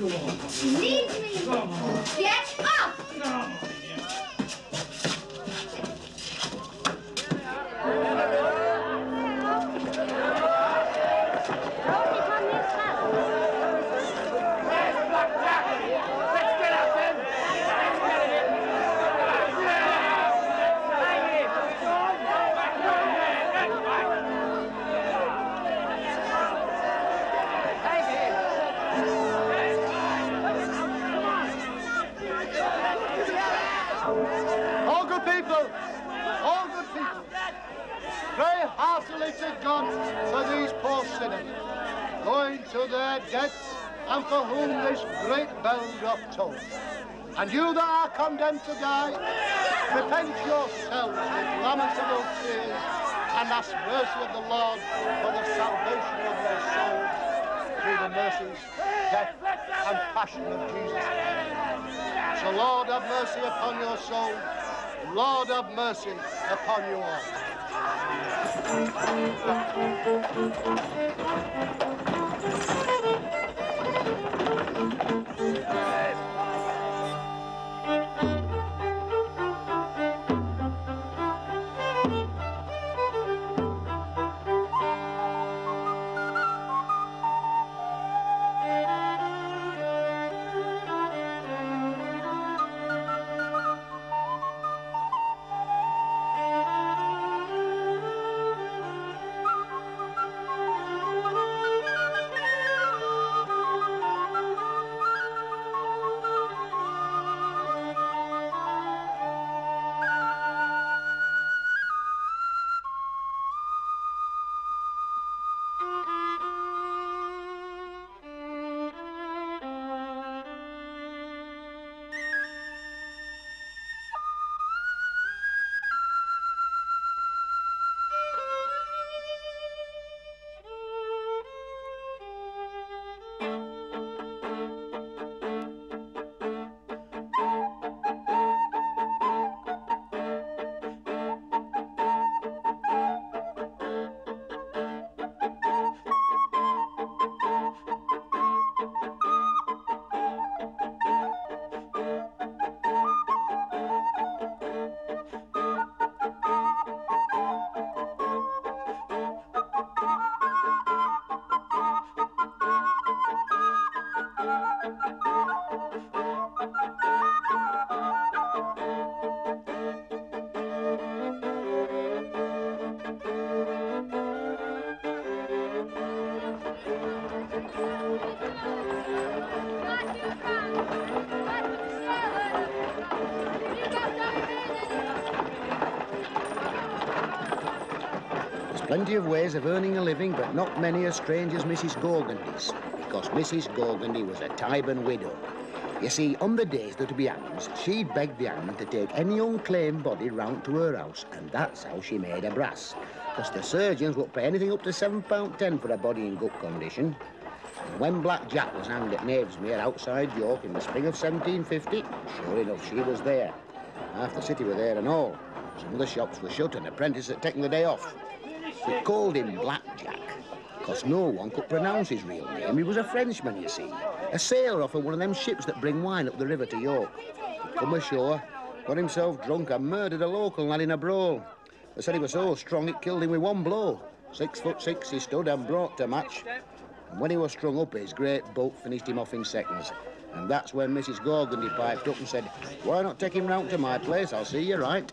Leave me! Get up! Pray heartily to God for these poor sinners, going to their deaths, and for whom this great bell doth toll. And you that are condemned to die, repent yourselves with lamentable tears, and ask mercy of the Lord for the salvation of your souls, through the mercies, death, and passion of Jesus Christ. So Lord, have mercy upon your soul. Lord, have mercy upon you all. Plenty of ways of earning a living, but not many as strange as Mrs. Gorgandy's, because Mrs. Gorgandy was a Tyburn widow. You see, on the days that to be hanged, she'd beg the hangman to take any unclaimed body round to her house, and that's how she made her brass. Because the surgeons would pay anything up to £7.10 for a body in good condition. And when Black Jack was hanged at Knavesmere outside York in the spring of 1750, sure enough, she was there. Half the city were there and all. Some of the shops were shut and apprentices had taken the day off. We called him Black Jack, because no one could pronounce his real name. He was a Frenchman, you see. A sailor off of one of them ships that bring wine up the river to York. He come ashore, got himself drunk and murdered a local lad in a brawl. They said he was so strong it killed him with one blow. 6'6" he stood and brought to match. And when he was strung up, his great boat finished him off in seconds. And that's when Mrs. Gorgandy piped up and said, "Why not take him round to my place? I'll see you right."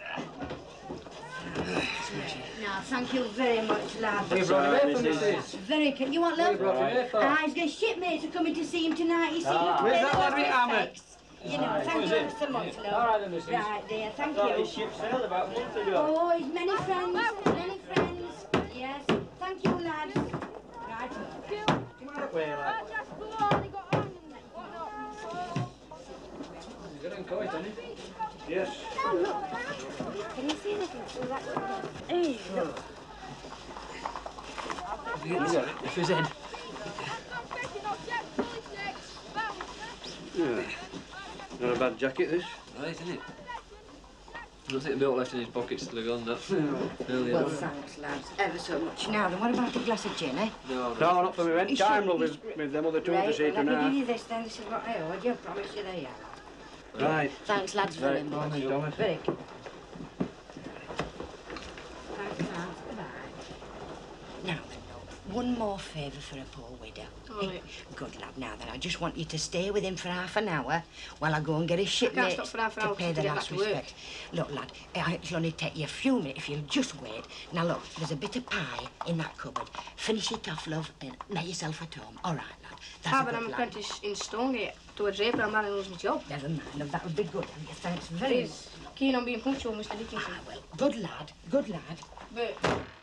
Now, thank you very much, lad. You brought him here for Mrs. Very kind. You want love? He's got shipmates are coming to see him tonight. You see, where's that lad with hammer? You know, thank you so much, love. All right, then, Mrs. Right, dear, thank I thought you. his ship sailed about a month ago. Oh, he's many friends, many friends. Yes, thank you, lads. Right. Come on up here, lad. He's got him covered, hasn't he? Yes. Oh, look. Can you see anything through that window? Hey, look. If he's in. Yeah. Not a bad jacket, this. Right, isn't it? I don't think the milk left in his pockets till he gone, that. Early Well, on. thanks, lads, ever so much. Now then, what about a glass of gin, eh? No, No, not for me. Went time, love, He's- with them other two Right, to see well, to let me give now. you this then. This is what I owed you. I promise you there you are. Right. Thanks, lads, very Right, much. thanks, Thomas. Very good. Thanks, lads. Goodbye. Now then, love, one more favour for a poor widow. All right. Good lad. Now then, I just want you to stay with him for half an hour while I go and get his shipmate stop for half an to hour pay to the get last back to work. respect. Look, lad, it'll only take you a few minutes if you'll just wait. Now look, there's a bit of pie in that cupboard. Finish it off, love, and make yourself at home. All right, lad. That's Ah, a but good I'm lad. apprentice in Stonegate to a draper. I'm not going to lose my job. Never mind, love, that would be good. And thanks very much. He's keen on being punctual, Mr. Dickinson. Ah, well, good lad, good lad. But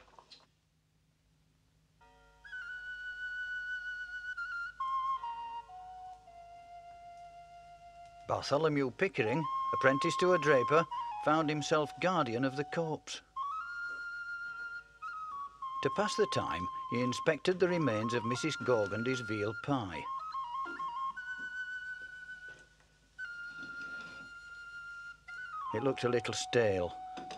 Bartholomew Pickering, apprentice to a draper, found himself guardian of the corpse. To pass the time, he inspected the remains of Mrs. Gorgandy's veal pie. It looked a little stale.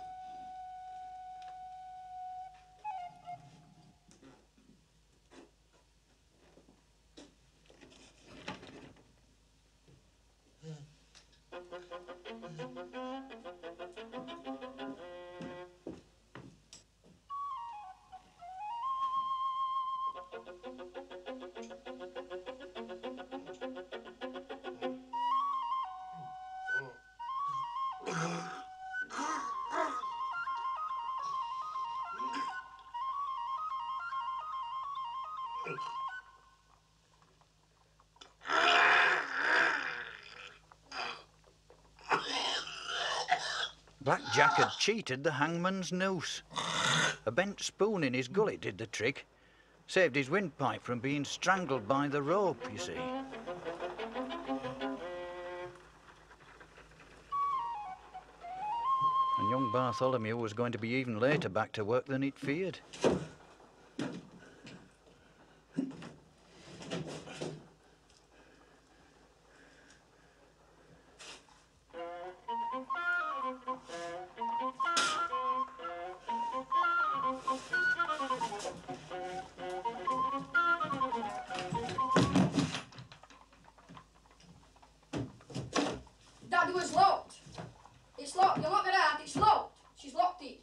Black Jack had cheated the hangman's noose. A bent spoon in his gullet did the trick. Saved his windpipe from being strangled by the rope, you see. And young Bartholomew was going to be even later back to work than he'd feared. Daddy was locked. It's locked. You're not going out. It's locked. She's locked it.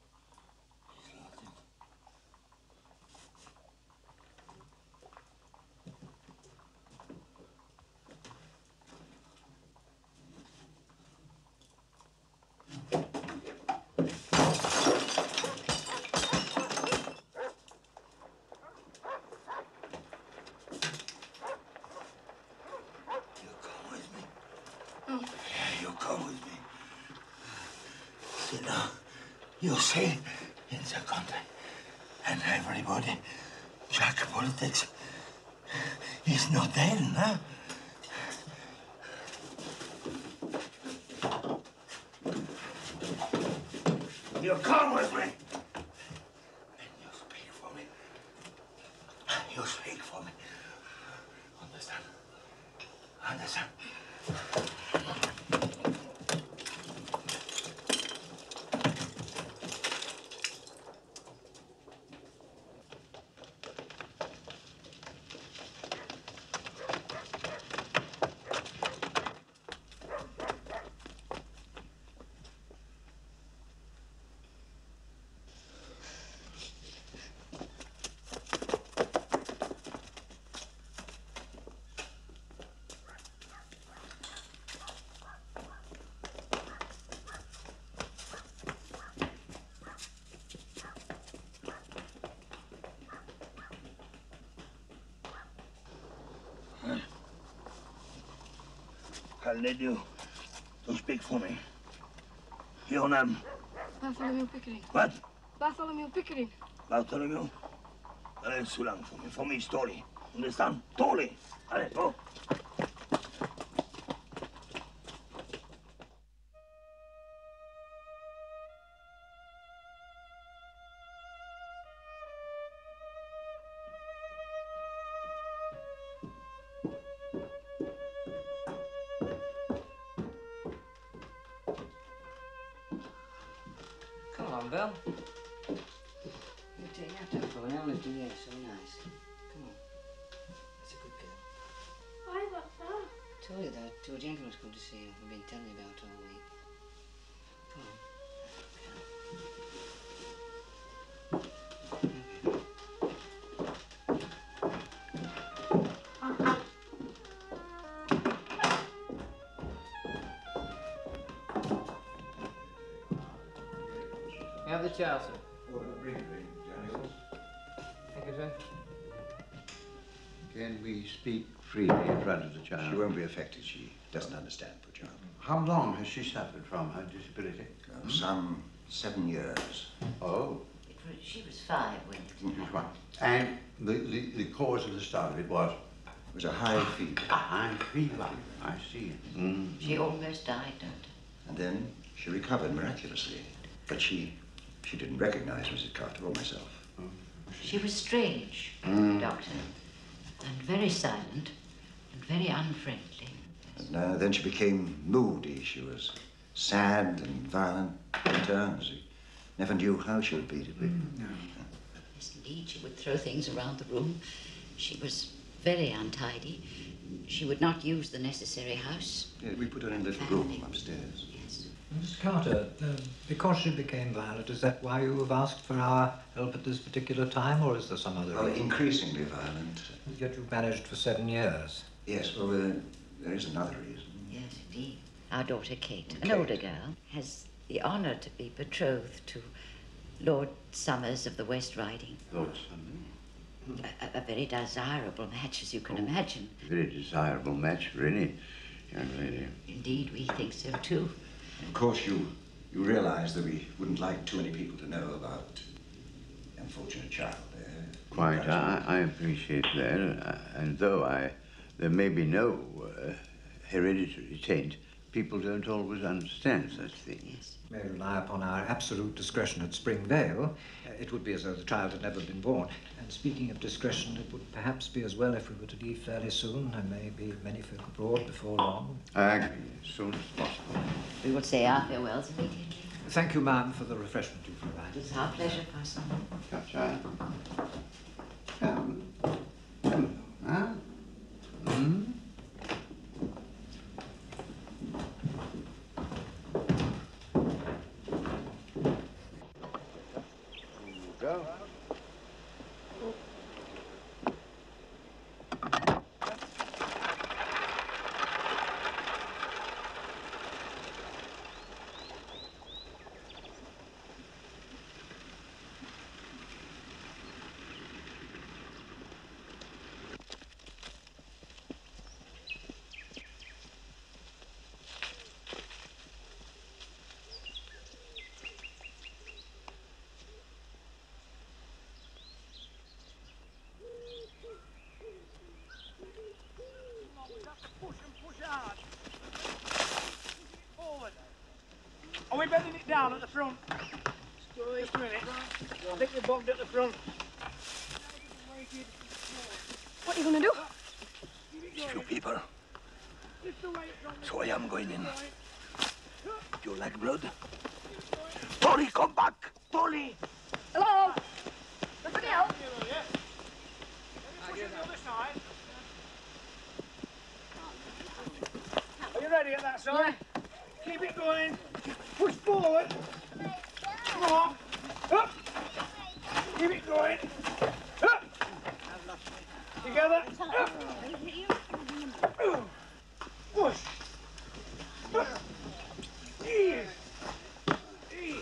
You come with me. Yeah, you come with me. See now, you see, in the country, and everybody, Jack politics, is not there, huh? You come with me. And you speak for me. You speak for me. Understand? Understand? I need you to speak for me. Your name? Bartholomew Pickering. What? Bartholomew Pickering. Bartholomew? It's too long for me story. Understand? Totally. Allez, go. Annabelle. You take that up for an hour, do you? So nice. Come on. That's a good girl. Why, what's that? Told you that two gentlemen's come to see you. We've been telling you about all week. Come on. You have the child, sir. Thank you, sir. Can we speak freely in front of the child? She won't be affected. She doesn't understand, poor child. How long has she suffered from her disability? Some 7 years. Oh. She was 5 when it happened. And the cause of the start of it was? It was a high fever. A high fever. I see. Mm. She almost died, Doctor. And then she recovered miraculously. But she didn't recognize Mrs. Carter or myself. She was strange, Doctor, and very silent and very unfriendly. And then she became moody. She was sad and violent in turns. We never knew how she would be, did we? Yes, indeed, she would throw things around the room. She was very untidy. She would not use the necessary house. Yeah, we put her in a little room upstairs. Yes. Mr. Carter, because she became violent, is that why you have asked for our help at this particular time, or is there some other reason? Increasingly violent. Yet you've managed for 7 years. Yes, well, there is another reason. Yes, indeed. Our daughter Kate, an older girl, has the honour to be betrothed to Lord Somers of the West Riding. Lord Somers? A very desirable match, as you can imagine. A very desirable match for any young lady. Indeed, we think so too. Of course, you realize that we wouldn't like too many people to know about the unfortunate child there. Quite, I appreciate that. And though there may be no hereditary taint, people don't always understand such things. Yes. May rely upon our absolute discretion at Springvale. It would be as though the child had never been born. And speaking of discretion, it would perhaps be as well if we were to leave fairly soon. There may be many folk abroad before long. I agree, as soon as possible. We will say our farewells immediately. Thank you, ma'am, for the refreshment you provided. It's our pleasure, Parson. Child. Come. Huh? Hmm? Go. Are we bedding it down at the front? Just a minute. I think we're bogged at the front. What are you going to do? It's few people. So I am going in. You like blood? Polly, come back! Polly! Hello? Somebody else? Are you ready at that side? Yeah. Keep it going. Push forward. Come on. Up. Keep it going. Up. Together. Up. Push. Up. Ease. Ease.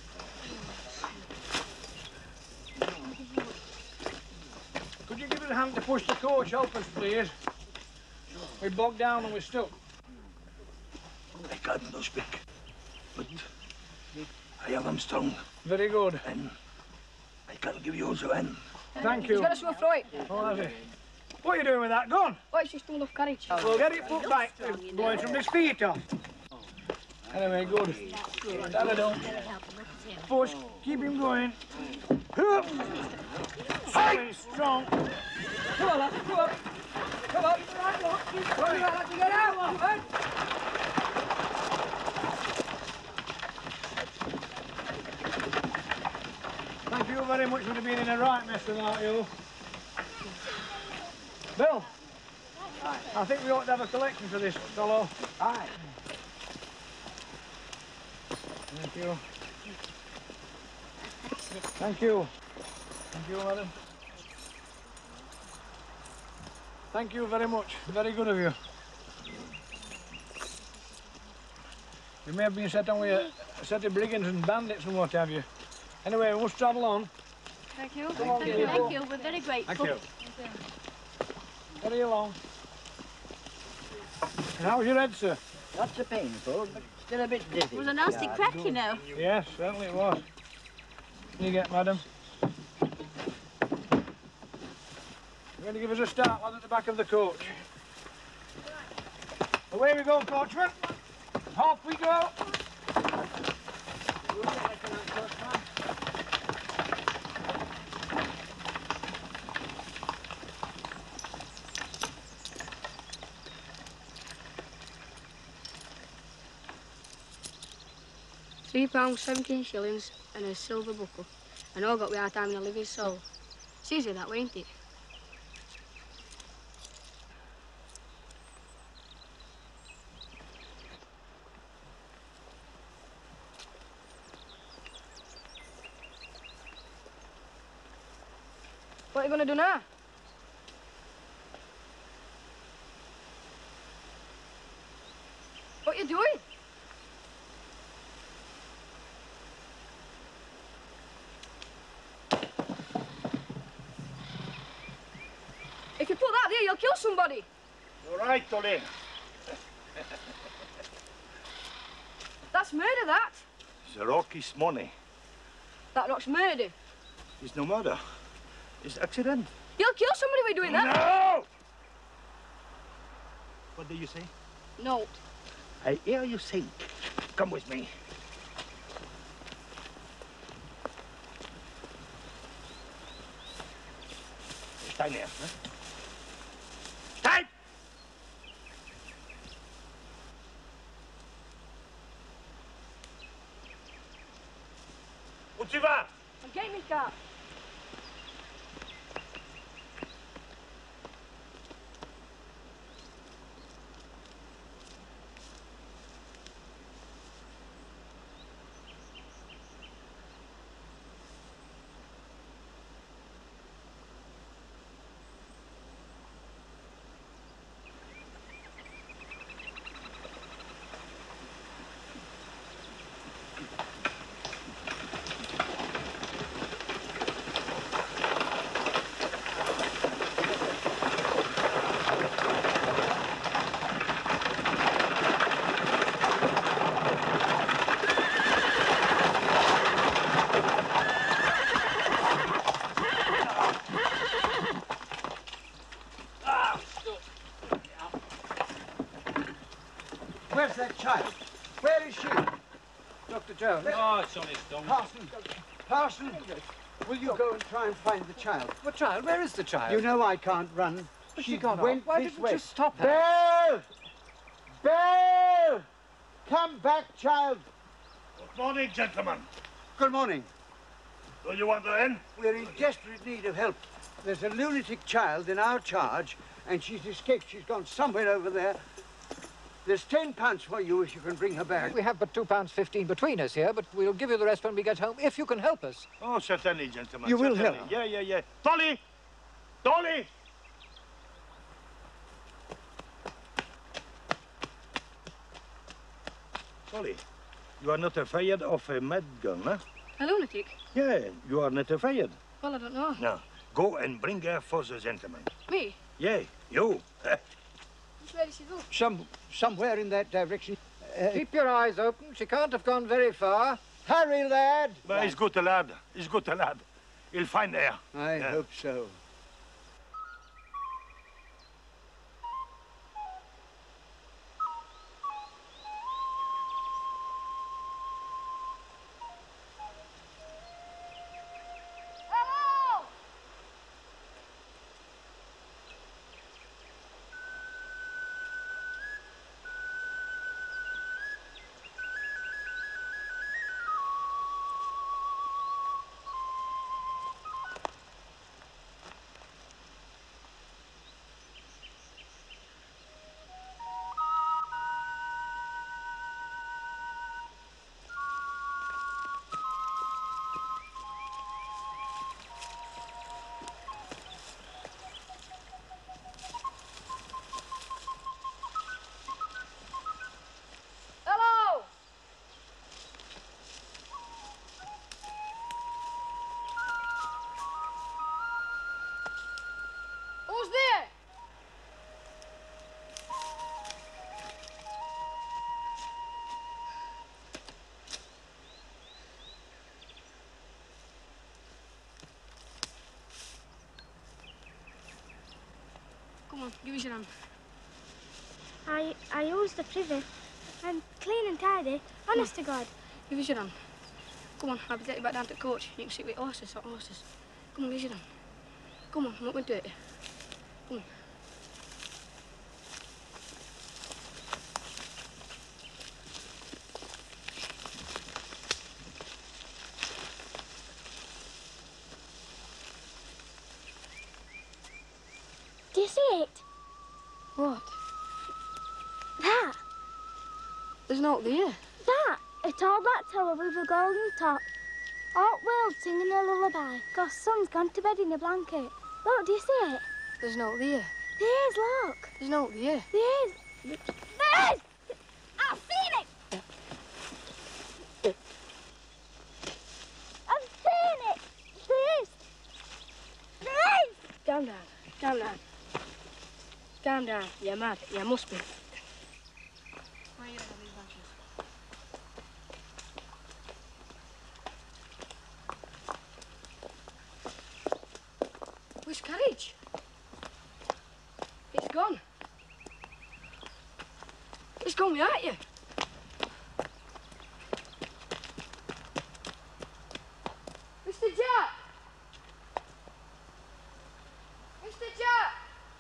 Could you give us a hand to push the coach? Help us, please. We're bogged down and we're stuck. I can't no speak, but I am strong. Very good. And I can give you also hand. Thank you. He's got a sore throat. Oh, has he? What are you doing with that gun? Oh, it's just full of carriage. We'll get it put back. It's going from his feet off. Anyway, good. That'll do. Push. Keep him going. Hup. Stay strong. Come on, lads. Come on. Come on. Come on, lads. Get out. Right? coach would have been in a right mess without you. Bill, I think we ought to have a collection for this fellow. Aye. Thank you. Thank you. Thank you, madam. Thank you very much. Very good of you. You may have been set on with a set of brigands and bandits and what have you. Anyway, we must travel on. Thank you. Thank you. Thank you. We're very grateful. Thank you. Hurry along. And how's your head, sir? Not so painful, but still a bit dizzy. It was a nasty crack, you know. Yes, certainly it was. You get, madam. You're going to give us a start, lad, at the back of the coach. Away we go, coachman. Off we go. £3.17 and a silver buckle. And all got without having a living soul. It's easy that way, ain't it? What are you going to do now? What are you doing? If you put that there, you'll kill somebody. You're right, Tolly. That's murder, that. The rock is money. That rock's murder. It's no murder. It's accident. You'll kill somebody by doing that. No! What do you say? No. I hear you say. Come with me. Stay there, huh? Stay! Où tu vas? I'm getting me car. Where's that child? Where is she? Dr. Jones. Oh, it's on his stomach. Parson, will you go and try and find the child? What child? Where is the child? You know I can't run. But She she got went off. Why this didn't way. you stop her? Belle! Belle! Come back, child. Good morning, gentlemen. Good morning. Do you want to end? We're in desperate need of help. There's a lunatic child in our charge, and she's escaped. She's gone somewhere over there. There's £10 for you if you can bring her back. We have but £2.15 between us here, but we'll give you the rest when we get home, if you can help us. Oh, certainly, gentlemen. You will certainly. help. Yeah. Dolly! Dolly! Dolly, you are not afraid of a mad gun, huh? A lunatic? Yeah, you are not afraid. Well, I don't know. Now, go and bring her for the gentleman. Me? Yeah, you. Where did she go? Somewhere in that direction. Keep your eyes open. She can't have gone very far. Hurry, lad. But he's good, lad. He's good, lad. He'll find her. I hope so. Hello! on, give us your hand. I use the privy. I'm clean and tidy, honest to God. Give us your hand. Come on, I'll take you back down to the coach. You can sit with horses, hot horses. Come on, give us your hand. Come on, I'm not going to do it. Come on. Do you see it? What? That. There's no there. That. A tall black tower with a golden top. All world singing a lullaby, 'cause sun's gone to bed in a blanket. Look, do you see it? There's no there. There is, look. There's no there. There is. There is! I've seen it! I've seen it! There is! There is! Calm down. Calm down. Calm down. You're mad. You must be. Why are you on these branches? Which carriage? It's gone. It's gone without you. Mr. Jack! Mr. Jack!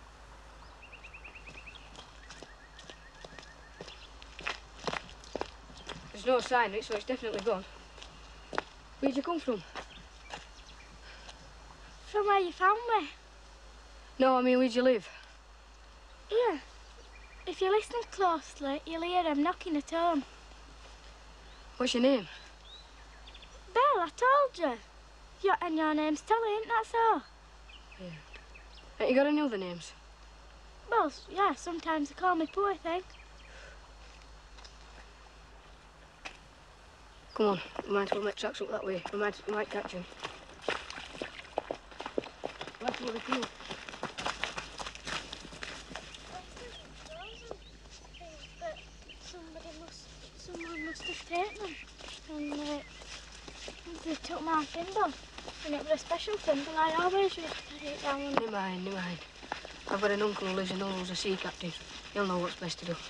There's no sign of it, so it's definitely gone. Where'd you come from? From where you found me. No, I mean, where'd you live? Here. If you listen closely, you'll hear them knocking at home. What's your name? Belle, I told you. And your name's Tolly, ain't that so? Yeah. Ain't you got any other names? Well, yeah, sometimes they call me poor thing. Come on, we might as well make tracks up that way. We might catch him. Let's look at you. Someone must have taken them. And they took my thimble. And it was a special thimble. I always used to carry it down. Never mind, never mind. I've got an uncle who lives in Hull who's a sea captain. He'll know what's best to do.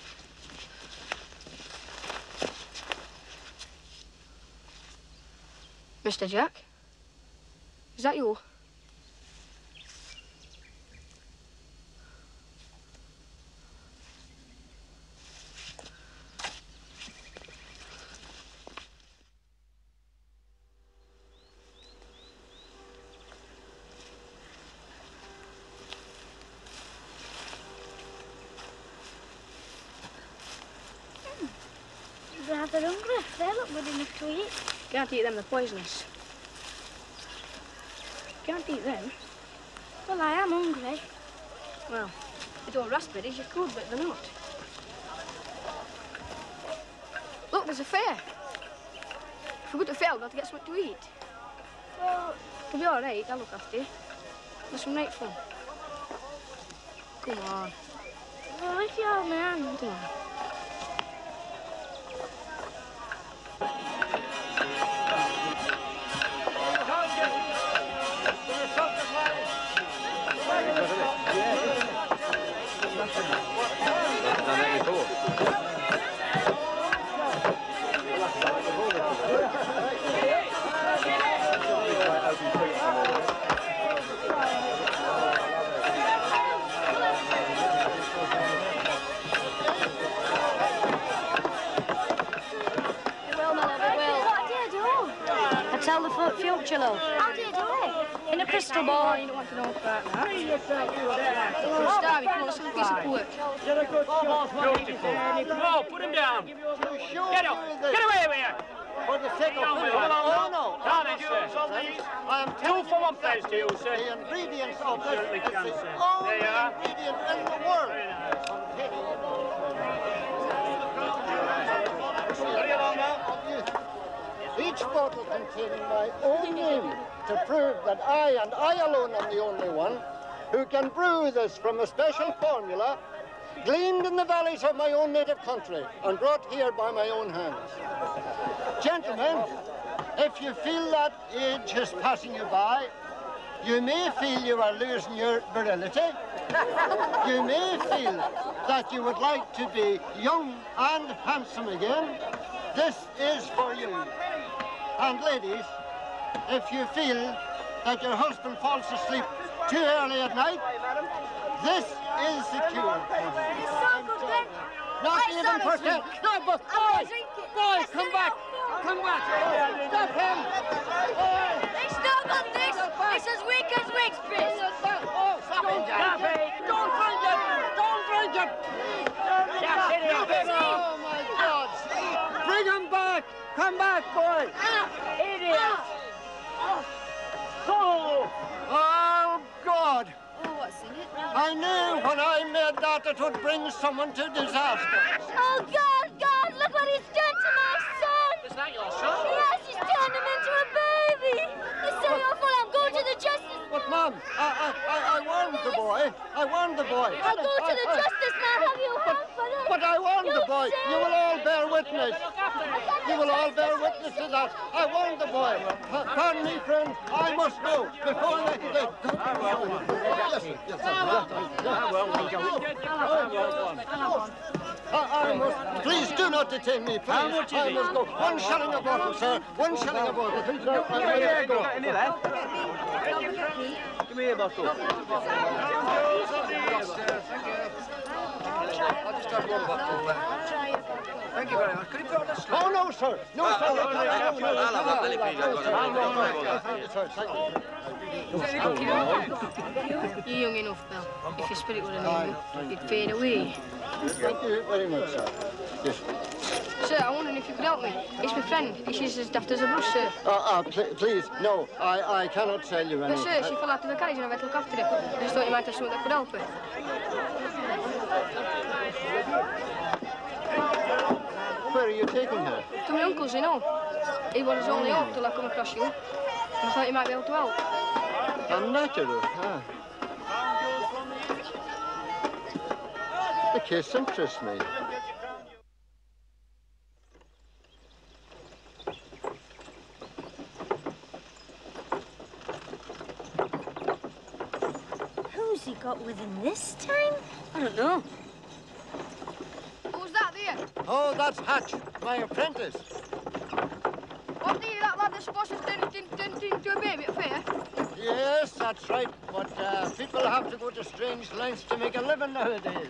Mr. Jack? Is that you? Rather hungry. They look good enough to eat. Can't eat them, they're poisonous. Can't eat them. Well, I am hungry. Well, if they're raspberries, you could, but they're not. Look, there's a fair. If we go to the fair, we've got to get something to eat. Well, it'll be all right. I'll look after you. There's some night fun. Come on. Well, if you hold my hand. Come on. Tell the future, love. How do you do it? In a crystal ball. You don't want to know about that. Starvey, come on, let's have a piece of work. Beautiful. No, put him down. Get up. Get away with you. For the sake of food. Oh, no. I am two for one place to you, sir. The ingredients of this Certainly is can, the sir. only There you are. ingredient in the world. Each bottle containing my own name to prove that I and I alone am the only one who can brew this from a special formula gleaned in the valleys of my own native country and brought here by my own hands. Gentlemen, if you feel that age is passing you by, you may feel you are losing your virility. You may feel that you would like to be young and handsome again. This is for you. And ladies, if you feel that your husband falls asleep too early at night, this is the cure. It's so good, Glenn. Not even for 10. No, but boy, come back. Come back. Stop him. It's not got this. It's as weak as Wick's Chris. Don't drink it. Don't drink it. Don't drink it. Oh, my God. Bring him back. Come back, boy. Idiot. Oh, God. Oh, what's in it? I knew when I made that it would bring someone to disaster. Oh, God, look what he's done to my son. Is that your son? Yes, he's turned him into a baby. It's so awful. I'm going to the justice. But, Mum, I warned the boy. I warned the boy. I'll go to the justice now. Have you help for this? But I warned the boy. You will all bear witness. You will all bear witness to that. I warned the boy. Pardon me, friend. I must go before they... I must... Please do not detain me, please. How much is I must go. 1 shilling a bottle, sir. 1 shilling a bottle. Please, I go. Any left? Give me a bottle. I'll just have 1 bottle left. Thank you very much. Could you put on the Oh, no, sir. No, sir. You're young enough, Bill. If your spirit were an you'd fade away. Thank you very much, sir. Yes. Sir, I'm wondering if you could help me. It's my friend. She's as daft as a bush, sir. Please, no. I cannot tell you But, anything. sir, she fell out of the carriage and I went to look after her. I just thought you might have something that could help her. Where are you taking her? To my uncle's, you know. He was only up till I come across you. And I thought you might be able to help. Unnatural, huh? The case interests me. Who's he got with him this time? I don't know. Who's that there? Oh, that's Hatch, my apprentice. What do you, that lad that's supposed to turn into a baby at fair? Yes, that's right. But people have to go to strange lengths to make a living nowadays.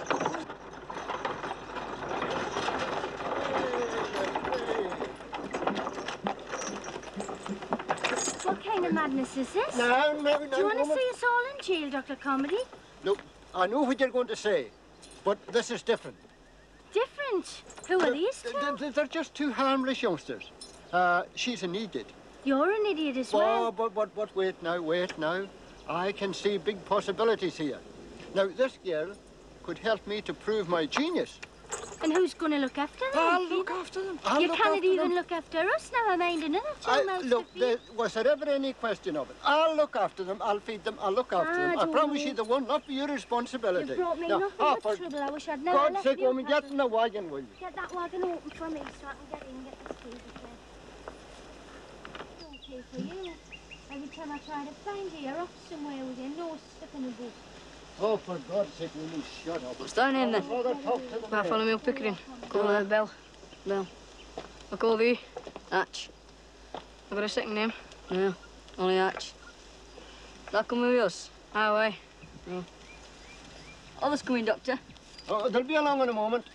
What kind of madness is this? No. Do you want to see us all in jail, Dr. Comedy? Look, I know what you're going to say, but this is different. Different? Who are these two? They're just 2 harmless youngsters. She's an idiot. You're an idiot as well. But wait now. I can see big possibilities here. Now, this girl could help me to prove my genius. And who's going to look after them? I'll look after them. You cannot even look after us, never mind another two. Look, was there ever any question of it? I'll look after them, I'll feed them, I'll look after them. I promise you they will not be your responsibility. You brought me now, nothing but trouble. I wish I'd never God's left sake, you. woman, get in the wagon, will you? Get that wagon open for me so I can get in and get this food again. It's okay for you. Every time I try to find you, you're off somewhere with your nose stuck in a book. Oh, for God's sake, will you shut up? What's thy name then? Right, follow me up Pickering. Call her Bell. Bell. I'll call thee. Hatch. I've got a second name. Yeah, only Hatch. That come with us? Aye. No. Others coming, Doctor. Oh, they'll be along in a moment.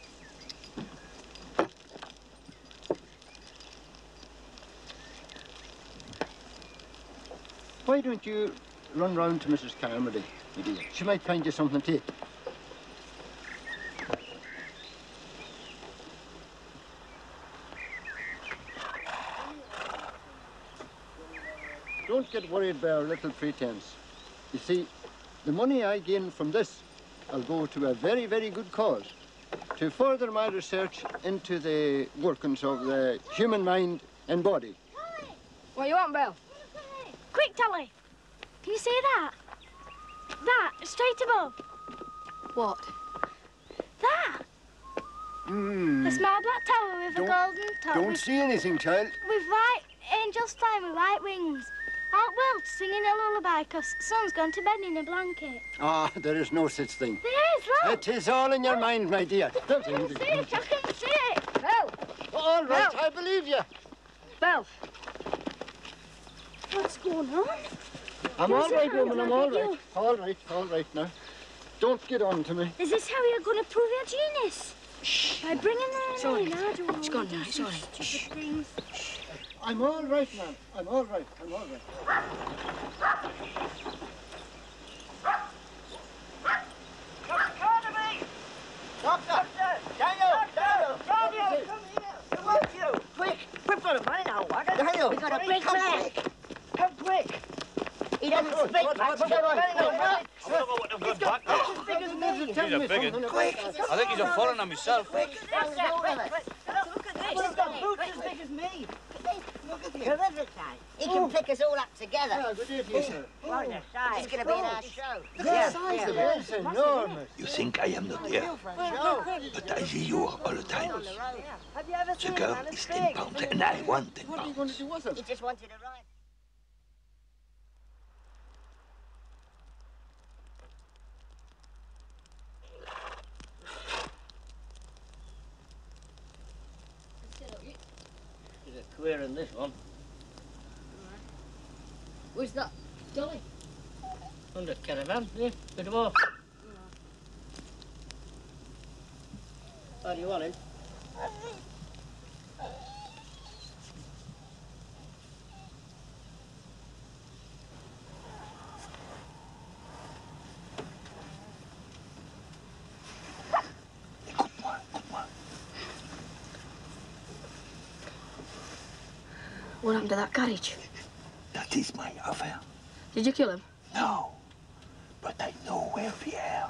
Why don't you run round to Mrs. Carmody, idiot? She might find you something to eat. Don't get worried by our little pretense. You see, the money I gain from this will go to a very, very good cause. To further my research into the workings of the human mind and body. What you want, Bell? Quick, Tally! Can you see that? That, straight above. What? That! The small black tower with a golden top. Don't see anything, child. With white angels flying with white wings. Aunt Wilt singing a lullaby because Son's gone to bed in a blanket. Ah, there is no such thing. There is, look. It is all in your mind, my dear. I can see it, I can see it. Belle! All right, I believe you. Belle! What's going on? I'm all right, woman, I'm all right. All right now. Don't get on to me. Is this how you're going to prove your genius? Shh. By bringing her in, I don't know. It's gone now, it's all right. Shh. I'm all right, man. I'm all right. I'm all right. Doctor! Daniel! Come here! I want you! Quick! We've got a man in our wagon! Daniel! We've got a big man! Come quick! He doesn't speak much. I don't know what they've got back there. He's a big one. Quick! I think he's a foreigner myself. Look at this! He's got boots as big as me! Look at him! Terrific, he can pick us all up together. Yeah, good evening, sir. What a size. He's going to be in our show. The size of it is enormous. You think I am not here, but I see you all the time. Have you ever The seen girl a man as is 10 big? pounds and I want 10 What are you pounds. going to do with it? He just wanted a ride. There's a queer in this one. Where's that? Dolly? Under caravan, yeah. Bit of off. How do you want him? What happened to that carriage? That is my affair. Did you kill him? No, but I know where we are.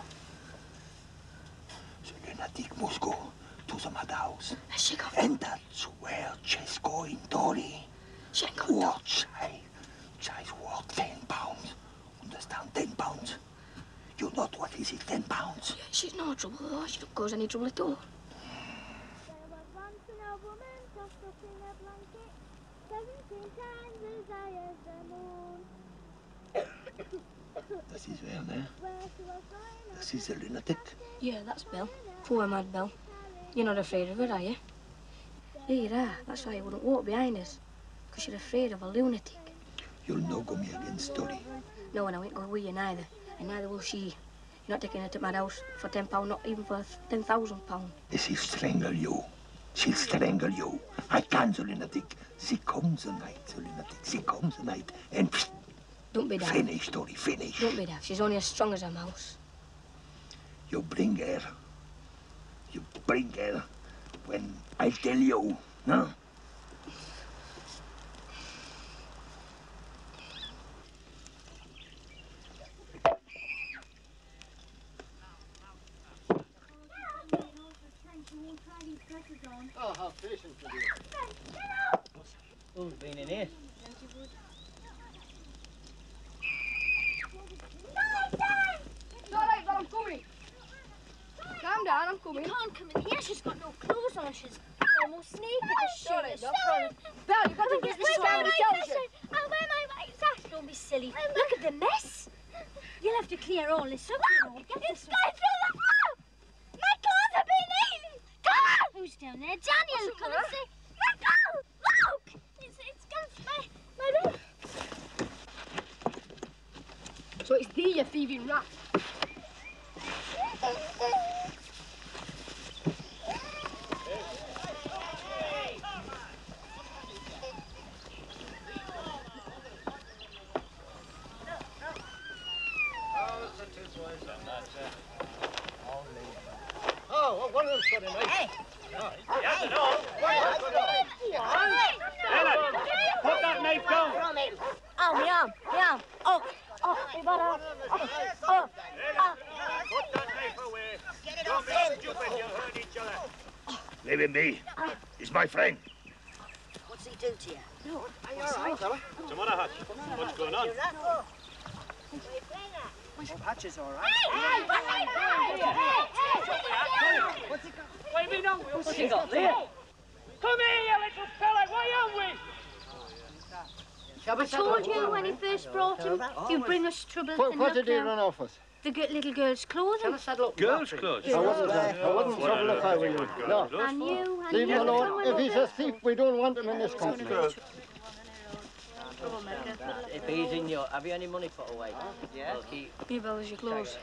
The lunatic must go to the madhouse. Has she got? And that's where she's going, Dolly. She ain't got What she's worth 10 pounds. Understand? 10 pounds. You know what is it, 10 pounds? Yeah, she's no trouble though. She don't cause any trouble at all. There was once an old woman tossed up in a blanket, 17 times as high as the moon. Das ist wer, ne? Where she was going, Das ist der lunatic. Yeah, that's Belle. Poor mad Belle. You're not afraid of her, are you? Yeah, you are. That's why you wouldn't walk behind us. Because you're afraid of a lunatic. You'll no go me against Dolly. No, and I won't go with you neither. And neither will she. You're not taking her to my house for £10, not even for £10,000. She'll strangle you. She'll strangle you. I can't, the lunatic. She comes the night, the lunatic. She comes the night and Don't be daft. finish, Dolly, finish. Don't be daft. She's only as strong as a mouse. You bring her. You bring her when I tell you, no? Oh, how patient you be. Who's been in here? It's all right, but I'm coming. Calm down, I'm coming. You can't come in here. She's got no clothes on. She's almost naked as she is. Belle, you've got to get this family tells you. I'll wear my white sash. Don't be silly. Look at the mess. You'll have to clear all this up, you know. Get this right through the floor. My clothes have been eaten. Come on. Who's down there? Daniel, come and see. Let go. Look. It's against my bed. So it's thee, you thieving rat. Oh, one of them's got him, mate. Hey! Yes, I know. Put that knife down. From him. Oh, my arm, my arm. Oh, Put that knife away. Don't be stupid, you'll hurt each other. Leave him be. He's my friend. What's he do to you? No, are you all right, fella? What's the matter, Hutch? What's going on? Patches all right. Why me now? What's he got there? Come here, you little fella. Why aren't we? I told you when he first brought him, you bring us trouble. What did he run off with? The little girl's clothing. Girls' clothes? I wouldn't trouble if I were you. No. And you, and Leave you. him alone. If he's a thief, we don't want him in this country. If he's in your... Have you any money put away? Yeah. We'll keep... Here, Bill, there's your clothes.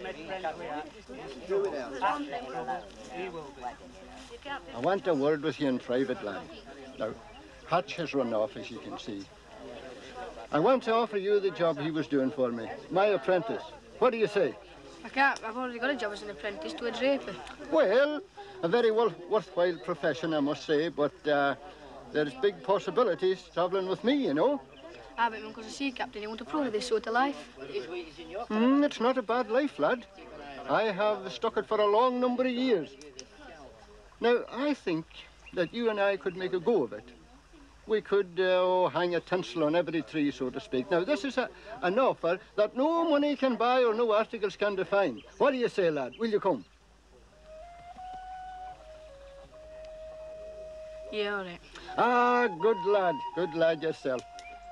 I want a word with you in private, lad. Now, Hatch has run off, as you can see. I want to offer you the job he was doing for me, my apprentice. What do you say? I can't. I've already got a job as an apprentice to a draper. Well, a very worthwhile profession, I must say, but there's big possibilities travelling with me, you know. Ah, but Uncle's a sea captain. You want to prove this sort of life? It's not a bad life, lad. I have stuck it for a long number of years. Now, I think that you and I could make a go of it. We could hang a tinsel on every tree, so to speak. Now, this is an offer that no money can buy or no articles can define. What do you say, lad? Will you come? Yeah, all right. Ah, good lad yourself.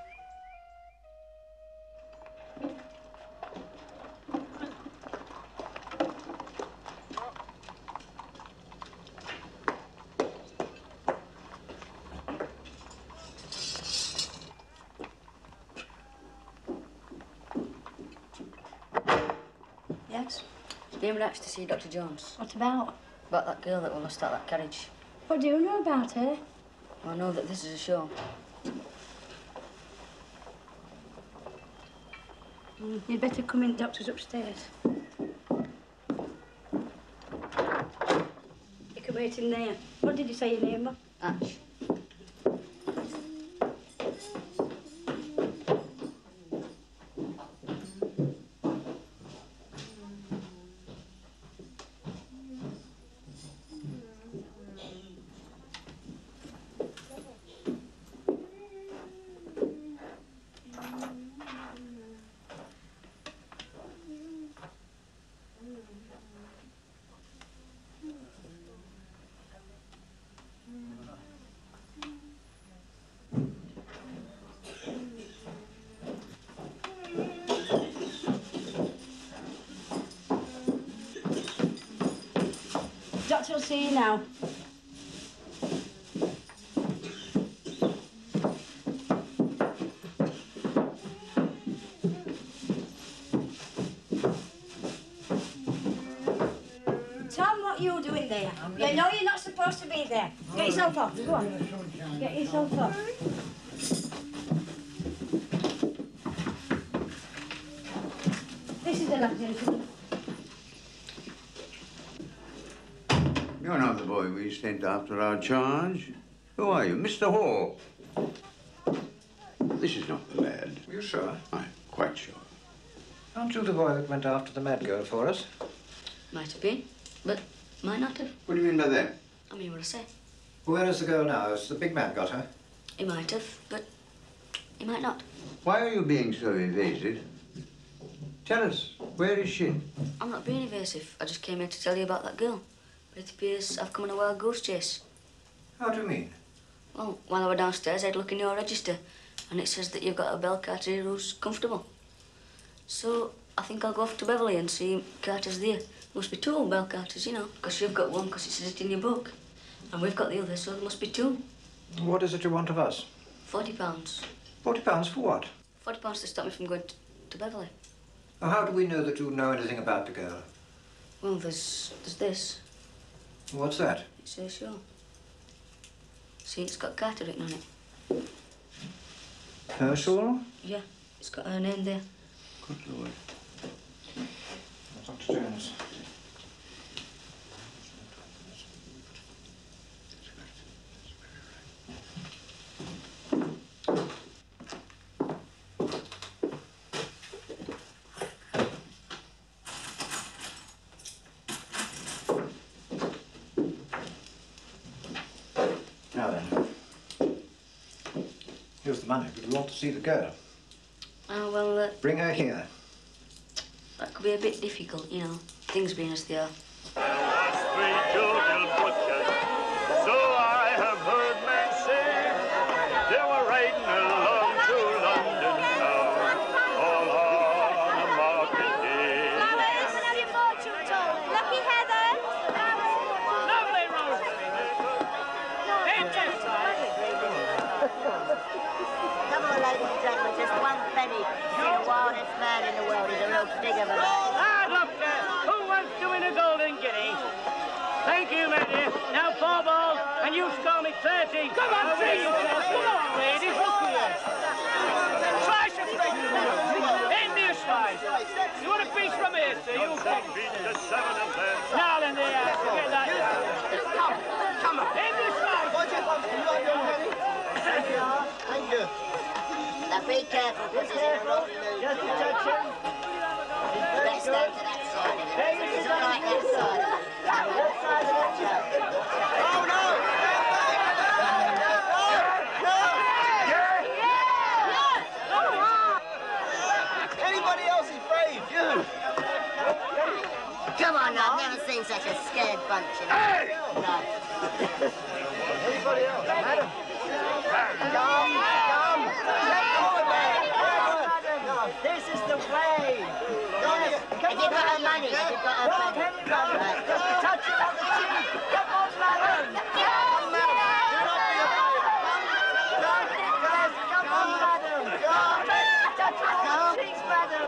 Yes? Came next to see Dr. Jones. What about? About that girl that we lost out that carriage. What do you know about her? I know that this is a show. You'd better come in, Doctor's upstairs. You can wait in there. What did you say your name was? Hatch. Doctor will see you now. Tom, what are you doing there? You know you're not supposed to be there. Get yourself off. Go on. Get yourself off. This is the lad, gentlemen. You're not the boy we sent after our charge. Who are you? Mr. Hall? This is not the lad. Are you sure? I'm quite sure. Aren't you the boy that went after the mad girl for us? Might have been, but might not have. What do you mean by that? I mean what I say. Where is the girl now? Has the big man got her? He might have, but he might not. Why are you being so evasive? Tell us, where is she? I'm not being evasive. I just came here to tell you about that girl. But it appears I've come on a wild goose chase. How do you mean? Well, while I were downstairs, I had a look in your register, and it says that you've got a bell Carter here who's comfortable. So I think I'll go off to Beverley and see Carter's there. Must be two bell Carters, you know, because you've got one because it says it in your book. And we've got the other, so there must be two. What is it you want of us? £40. £40 for what? £40 to stop me from going to Beverley. Now, how do we know that you know anything about the girl? Well, there's this. What's that? It says so. See, it's got Carter written on it. Herschel? Yeah, it's got her name there. Good Lord. Dr. Jones. Now then, here's the money, but we want to see the girl. Oh, well, Bring her here. that could be a bit difficult, you know, things being as they are. Street Jugal butchers, so I have heard men say. They were riding along too long. Thank you, my dear. Now 4 balls, and you score me 30. Come on, please. Come on, ladies. Look here. Slice of steak. India slice. You want a piece from here, sir? You come. Now then, there. Get that. Come on. India slice. Thank you. Now be careful, because he's in a roll. Just a touch. Let's stand to that side. It's all right, that side. That side of that chair. Oh, no! Anybody else is brave? You! Come on now, I've never seen such a scared bunch. Hey! No. Anybody else? Madam? Come. Let go of that. This is the way. Yes. Have you got her money? Have you got her money? Right. Just a touch it on the cheek. Come on, madam. Come, madam. Do not be afraid. Come on, madam. Come. Touch it on the cheeks, madam.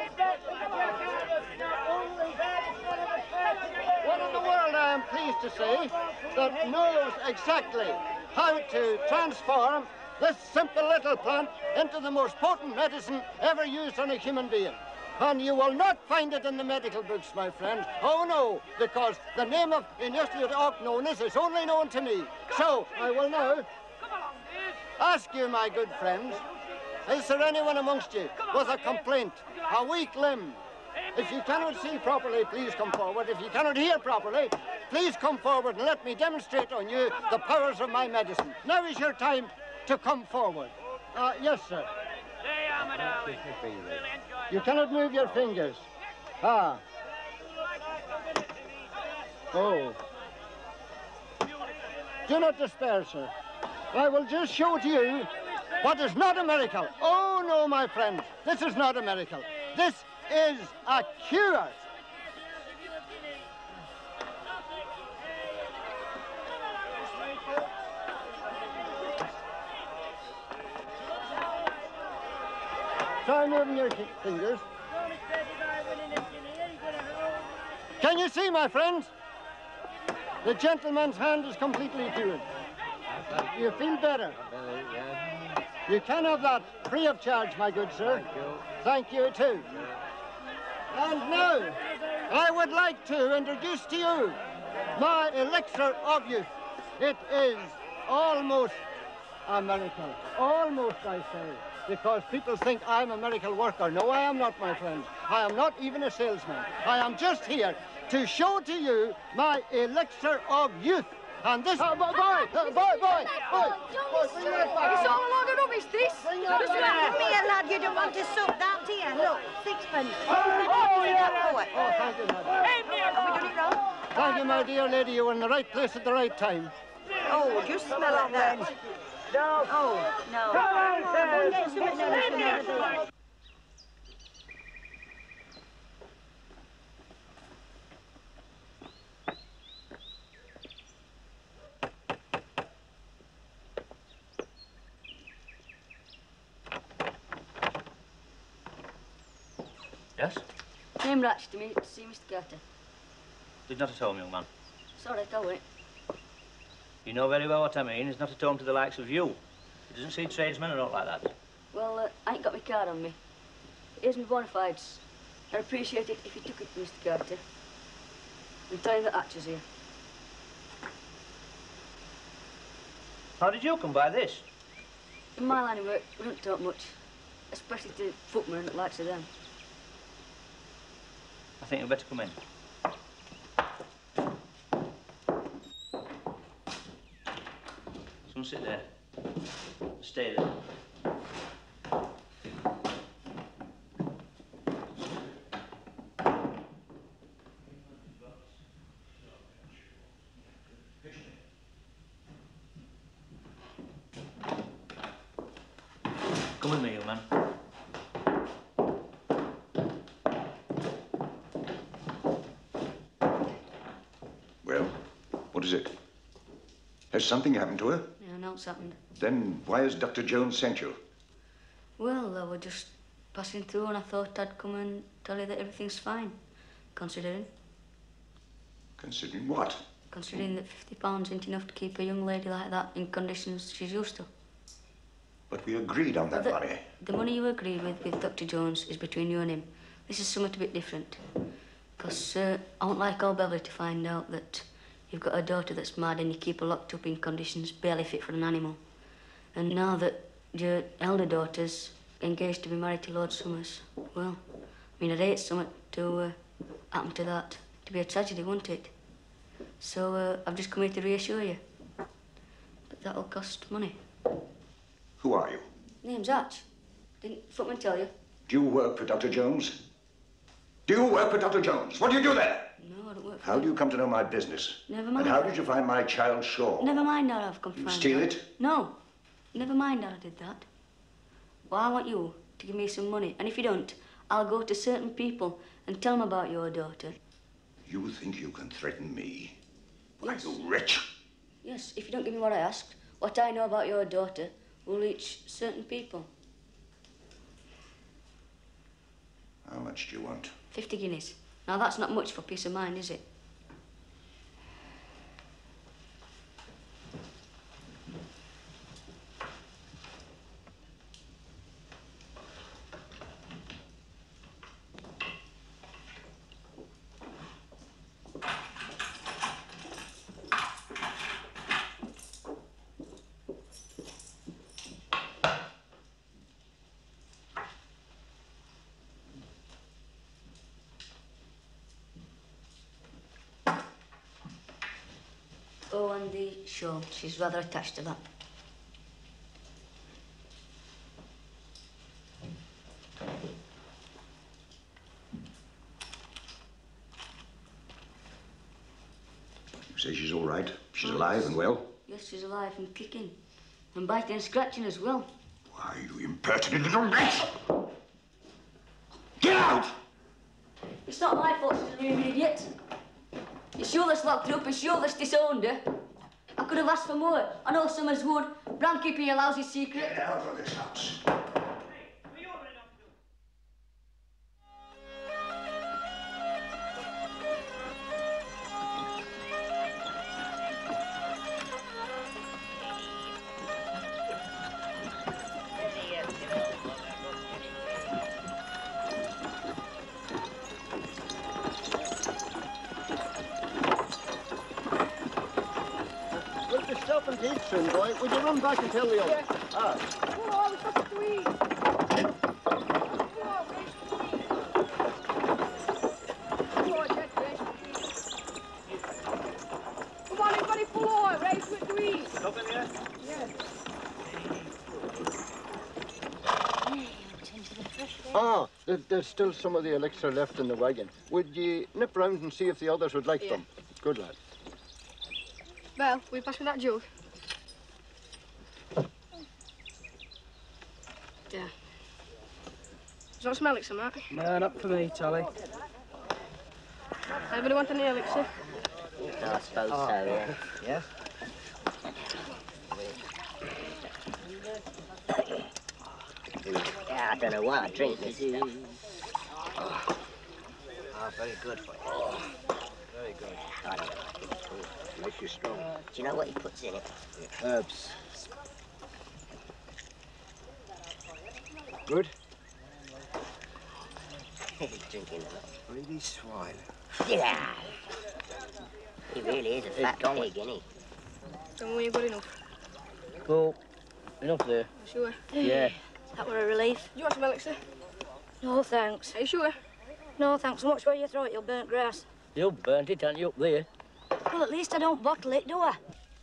What in the world I am pleased to say that knows exactly how to transform this simple little plant into the most potent medicine ever used on a human being. And you will not find it in the medical books, my friends. Oh, no, because the name of Inebriate Ocnonis is only known to me. So, I will now ask you, my good friends, is there anyone amongst you with a complaint, a weak limb? If you cannot see properly, please come forward. If you cannot hear properly, please come forward and let me demonstrate on you the powers of my medicine. Now is your time to come forward. Yes, sir. You cannot move your fingers. Ah. Oh. Do not despair, sir. I will just show to you what is not a miracle. Oh, no, my friends. This is not a miracle. This is a cure. Try moving your fingers. Can you see, my friends? The gentleman's hand is completely cured. You feel better? You can have that free of charge, my good sir. Thank you, too. And now, I would like to introduce to you my elixir of youth. It is almost a miracle. Almost, I say. Because people think I'm a miracle worker. No, I am not, my friends. I am not even a salesman. I am just here to show to you my elixir of youth. And this... boy! Bring that back. It's all a load of rubbish, this. Bring Just that back. look at me, lad. You don't want to suck down to you. Look, sixpence. Oh, yeah. Oh, Thank you, madam. have we done it wrong? Thank you, my dear lady. You were in the right place at the right time. Oh, just smell like that. No. Oh, no. Come on, sir. Get something else. Yes? Name Ratch to me to see Mr. Carter. He's not at home, young man. Sorry, I'll wait. You know very well what I mean. He's not at home to the likes of you. He doesn't see tradesmen or aught like that. Well, I ain't got my card on me. Here's my bona fides. I'd appreciate it if you took it, Mr. Carter. I'm telling the Hatch is here. How did you come by this? In my line of work, we don't talk much. Especially to footmen and the likes of them. I think you'd better come in. Someone sit there. Stay there. Come with me, young man. Well, what is it? Has something happened to her? Yeah, I know it's happened. Then why has Dr. Jones sent you? Well, I was just passing through and I thought I'd come and tell you that everything's fine, considering. Considering what? considering that £50 isn't enough to keep a young lady like that in conditions she's used to. But we agreed on that money. The money you agreed with Dr. Jones is between you and him. This is something a bit different. Because I won't like old Beverly to find out that you've got a daughter that's mad and you keep her locked up in conditions barely fit for an animal. And now that your elder daughter's engaged to be married to Lord Summers, well, I mean, I'd hate something to happen to that. To be a tragedy, wouldn't it? So I've just come here to reassure you. But that'll cost money. Who are you? Name's Hatch. Didn't Footman tell you? Do you work for Dr. Jones? Do you work for Dr. Jones? What do you do there? No, I don't work for How do you come to know my business? Never mind. And how did you find my child's shawl? Never mind how I've come to You find steal out. it? No. Never mind how I did that. Well, I want you to give me some money. And if you don't, I'll go to certain people and tell them about your daughter. You think you can threaten me? Are you rich? Yes, if you don't give me what I asked, what I know about your daughter will reach certain people. How much do you want? 50 guineas. Now, that's not much for peace of mind, is it? Oh, and the shawl. She's rather attached to that. You say she's all right? She's alive and well? Yes, she's alive and kicking. And biting and scratching as well. Why, you impertinent little wretch! Get out! It's not my fault she's a living idiot. It's you that's locked her up, it's you that's disowned her. I could have asked for more. I know Summers would, but I'm keeping your lousy secret. Get out of this house. Will you stop and eat soon, boy? Would you run back and tell the others? Ah. Come on, everybody pull over, race with to eat. Nothing yet? Yes. Ah, there's still some of the elixir left in the wagon. Would you nip round and see if the others would like them? Good lad. Belle, will you pass me that jug? Yeah. Does that smell like some, Mark? No, not for me, Tolly. Anybody want any elixir? I suppose so, yeah. Yeah? Yeah, I don't know why I drink this stuff. Ah, very good for you. Very good. I don't like it. Makes you strong. Do you know what he puts in it? Herbs. Good? He's drinking a lot. Greedy swine. Yeah. He really is a fat pig, isn't he? Don't worry, good enough. Cool. Enough there. Sure. Yeah. That were a relief. Do you want some elixir? No, thanks. Are you sure? No, thanks. Much where you throw it, you'll burnt grass. You burnt it, haven't you, up there? Well, at least I don't bottle it, do I?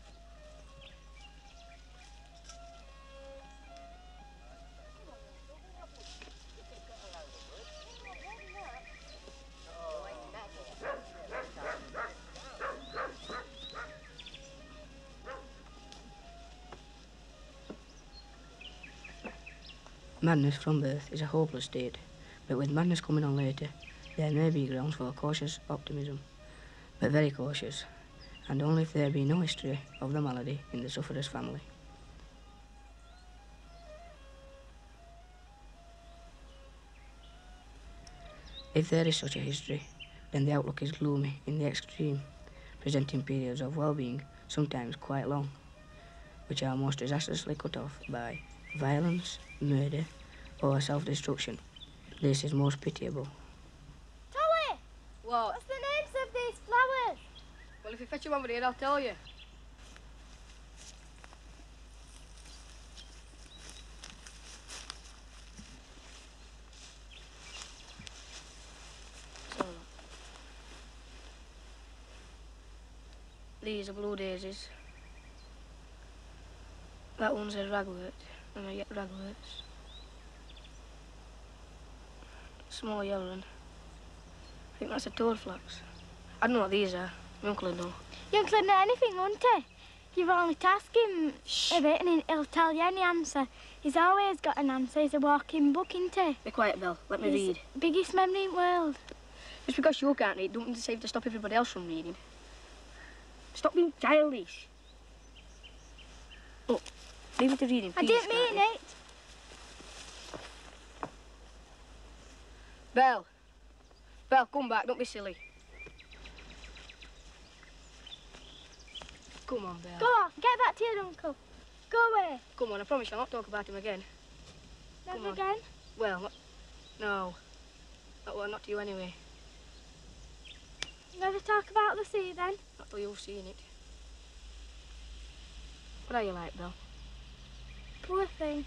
Madness from birth is a hopeless state, but with madness coming on later, there may be grounds for cautious optimism, but very cautious, and only if there be no history of the malady in the sufferer's family. If there is such a history, then the outlook is gloomy in the extreme, presenting periods of well-being, sometimes quite long, which are most disastrously cut off by violence, murder, or self-destruction. This is most pitiable. Tolly! What? What's the names of these flowers? Well, if you fetch him over here, I'll tell you. So, these are blue daisies. That one's a ragwort, and I get ragworts. Small yellow one. I think that's a toadflax. I don't know what these are. My uncle would know. Your uncle would know anything, wouldn't he? You've only to ask him a bit and he'll tell you any answer. He's always got an answer. He's a walking book, isn't he? Be quiet, Bill. Let me read. Biggest memory in the world. Just because you can't read, don't mean to say to stop everybody else from reading. Stop being childish. Oh, leave it to reading, please. I didn't mean it. Belle. Belle, come back. Don't be silly. Come on, Belle. Go off. Get back to your uncle. Go away. Come on, I promise you I'll not talk about him again. Never again? Well, no. Well, not to you anyway. Never talk about the sea, then? Not till you've seen it. What are you like, Belle? Poor thing.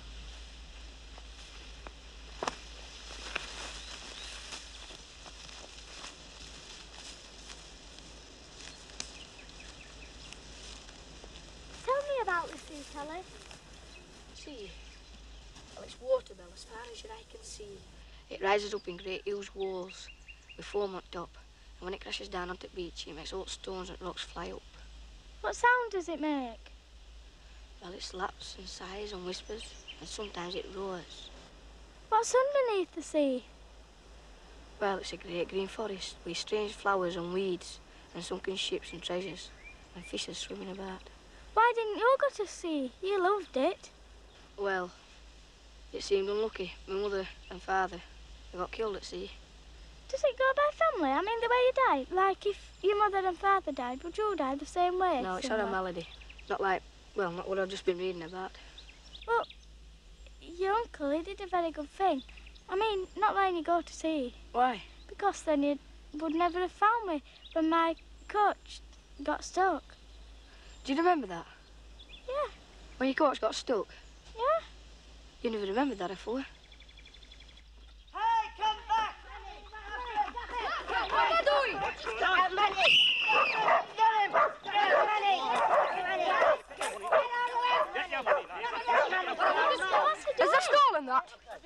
Tell me about the sea, Kelly. Sea? Well, it's water, Belle, as far as your eye can see. It rises up in great huge walls with foam on top. And when it crashes down onto the beach, it makes all stones and rocks fly up. What sound does it make? Well, it slaps and sighs and whispers, and sometimes it roars. What's underneath the sea? Well, it's a great green forest with strange flowers and weeds and sunken ships and treasures and fishes swimming about. Why didn't you go to sea? You loved it. Well, it seemed unlucky. My mother and father, they got killed at sea. Does it go by family? I mean, the way you died. Like, if your mother and father died, would you die the same way? No, it's not a malady. Not like, well, not what I've just been reading about. Well, your uncle, he did a very good thing. I mean, not letting you go to sea. Why? Because then you would never have found me when my coach got stuck. Do you remember that? Yeah. When your coach got stuck? Yeah. You never remembered that before. Hey, come back! What am I doing? Manny! Get him! Has that stolen that?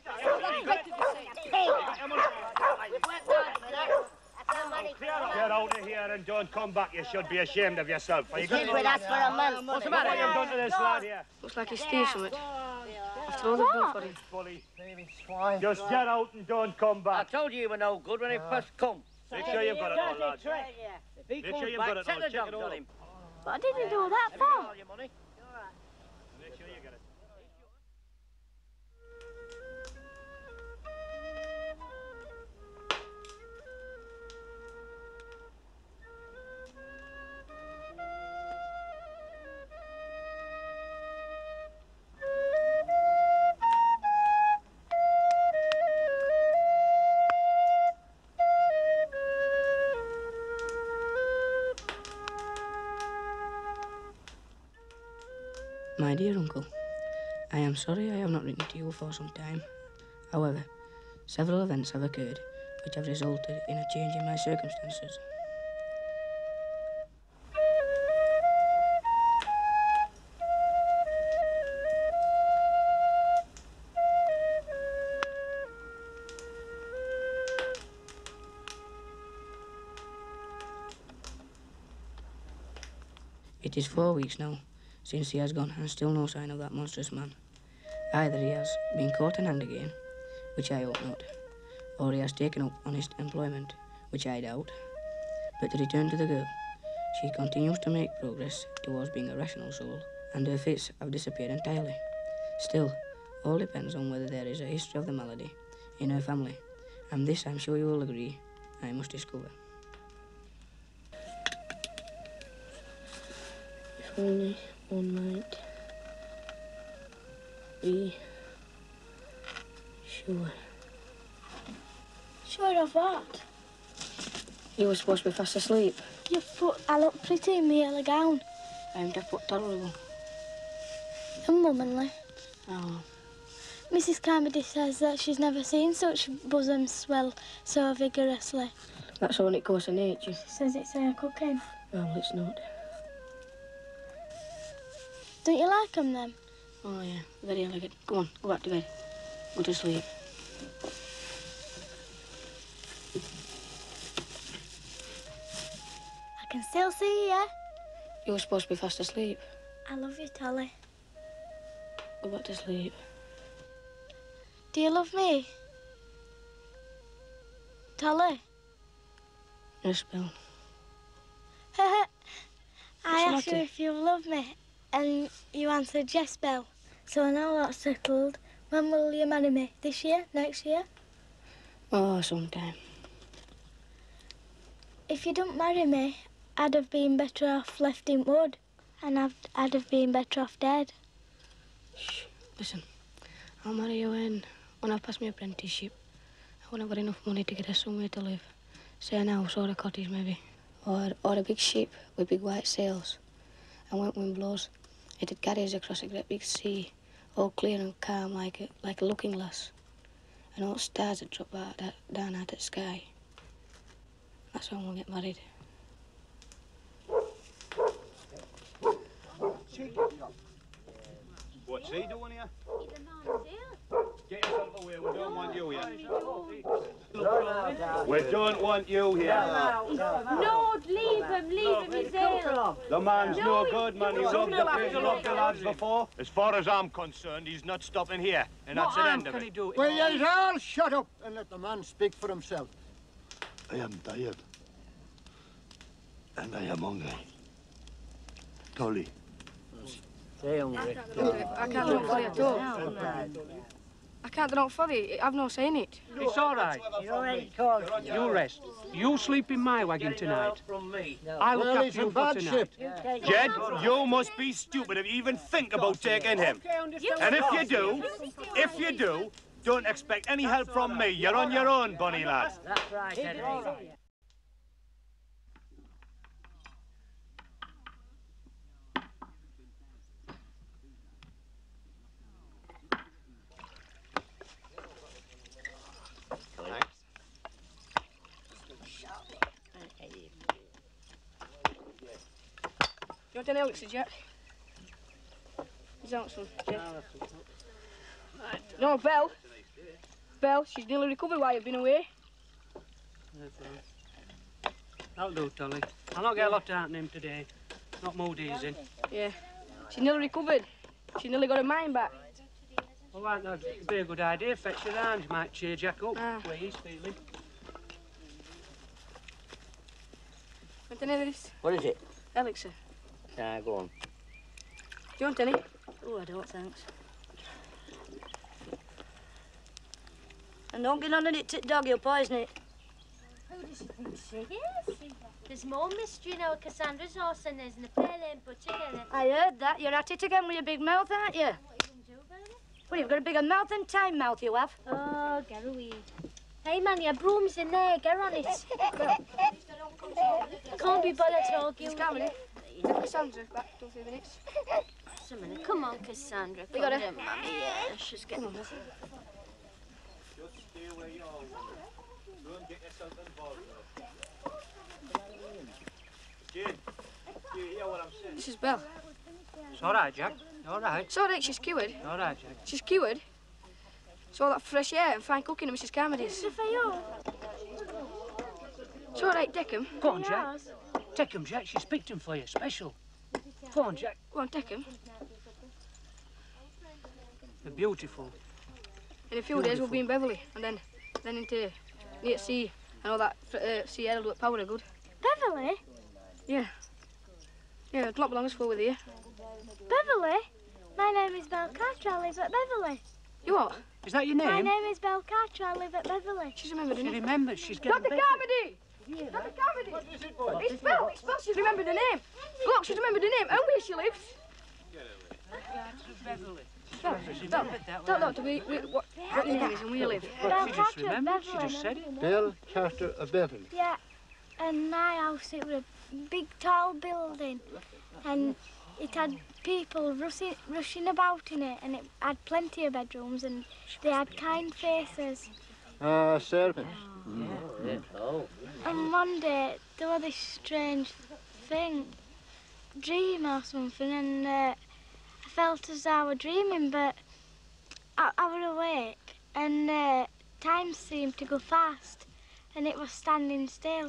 Get out of here and don't come back. You should be ashamed of yourself. He's been with us for a month. What's the matter? What have you done to this lad here? Looks like he steals something. After all they've done for him. Bully. Just get out and don't come back. I told you were no good when he first come. Make sure you've got it all, lad. If he Make comes sure you've back, got it set all. the Check dogs it all. on him. But I didn't do that for. All your money. Make sure you get it. My dear uncle, I am sorry I have not written to you for some time. However, several events have occurred which have resulted in a change in my circumstances. It is 4 weeks now since he has gone, and still no sign of that monstrous man. Either he has been caught and hanged again, which I hope not, or he has taken up honest employment, which I doubt. But to return to the girl, she continues to make progress towards being a rational soul, and her fits have disappeared entirely. Still, all depends on whether there is a history of the malady in her family, and this, I'm sure you will agree, I must discover. Only one might be sure. Sure of what? You were supposed to be fast asleep. I look pretty in my yellow gown. I'm just put tolerable. And womanly. Oh. Mrs. Carmody says that she's never seen such bosoms swell so vigorously. That's only course of nature. She says it's her cooking. Well, it's not. Don't you like them then? Oh, yeah. Very elegant. Go on, go back to bed. Go to sleep. I can still see you. You were supposed to be fast asleep. I love you, Tolly. Go back to sleep. Do you love me? Tolly? Yes, Bill. I asked you matter? if you love me, and you answered yes, Bill. So now that's settled. When will you marry me? This year? Next year? Oh, sometime. If you don't marry me, I'd have been better off left in wood, and I'd have been better off dead. Shh. Listen, I'll marry you when I've passed my apprenticeship. I won't have got enough money to get us somewhere to live. Say an house or a cottage, maybe. Or a big ship with big white sails. And when wind blows, it'd carry us across a great big sea, all clear and calm like a looking glass. And all stars that drop down out of the sky. That's when we'll get married. What's he doing here? Get yourself away, we don't want you here. We don't want you here. No, leave him, he's ill. The man's no good, man. He robbed the place, robbed the lads before. As far as I'm concerned, he's not stopping here, and that's an end of it. Will you all shut up and let the man speak for himself? I am tired. And I am hungry. Tolly. Stay hungry. I can't do it for you at all. I can't do it for you. I've not seen it. It's all right. You rest. You sleep in my wagon tonight. I'll look after you for tonight. Jed, you must be stupid if you even think about taking him. And if you do, don't expect any help from me. You're on your own, Bunny lad. That's right, Eddie. You want any elixir, Jack? Is that some, Jack? No, Belle. Belle, she's nearly recovered while you've been away. That'll do, Tolly. I'll not get a lot out of him today. Not Moody's in. Yeah. She's nearly recovered. She nearly got her mind back. Well, that'd be a good idea. Fetch her round. You might cheer Jack up where he's feeling. Want any of this? What is it? Elixir. Yeah, go on. Do you want any? Oh, I don't, thanks. And don't get on it, dog, you'll poison it. Who does she think she is? There's more mystery now with Cassandra's horse than there's in the pale lane butcher in it. I heard that. You're at it again with your big mouth, aren't you? What are you going to do about it? Well, you've got a bigger mouth than time mouth, you have. Oh, get away. Hey, man, your broom's in there. Get on it. Can't be bothered talking. Just come in. Cassandra, back in a few minutes. Just a minute. Come on, Cassandra. We got her. Mummy. Yeah, she's getting... Just stay where you are. Don't get yourself involved. Jane, do you hear what I'm saying? This is Belle. It's all right, Jack. All right. It's all right, she's cured. All right, Jack. She's cured. It's all that fresh air and fine cooking at Mrs. Carmody's. It's all right, take 'em. Go on, Jack. Take 'em, Jack. She's picked 'em for you, special. Go on, Jack. Go on, take 'em. They're beautiful. In a few days we'll be in Beverley, and then into near sea and all that sea air will do it power good. Beverley? Yeah. Yeah, it's not belong to school with you. Beverley? My name is Belle Carter. I live at Beverley. You what? Is that your name? My name is Belle Carter. I live at Beverley. She's remembered, She didn't remembers. She's getting Dr. better. Carmody! Dr. Carmody! It's Belle. She's remembered the name. Look, she's remembered her name and where she lives. Tell Doctor what your name is and where you live. She just remembered, she just said it. Bill Carter of Beverley. Yeah, and my house, it was a big tall building and it had people rushing about in it, and it had plenty of bedrooms and they had kind faces. Servants. And one day there was this strange thing, dream or something, and I felt as though I were dreaming, but I was awake, and time seemed to go fast, and it was standing still.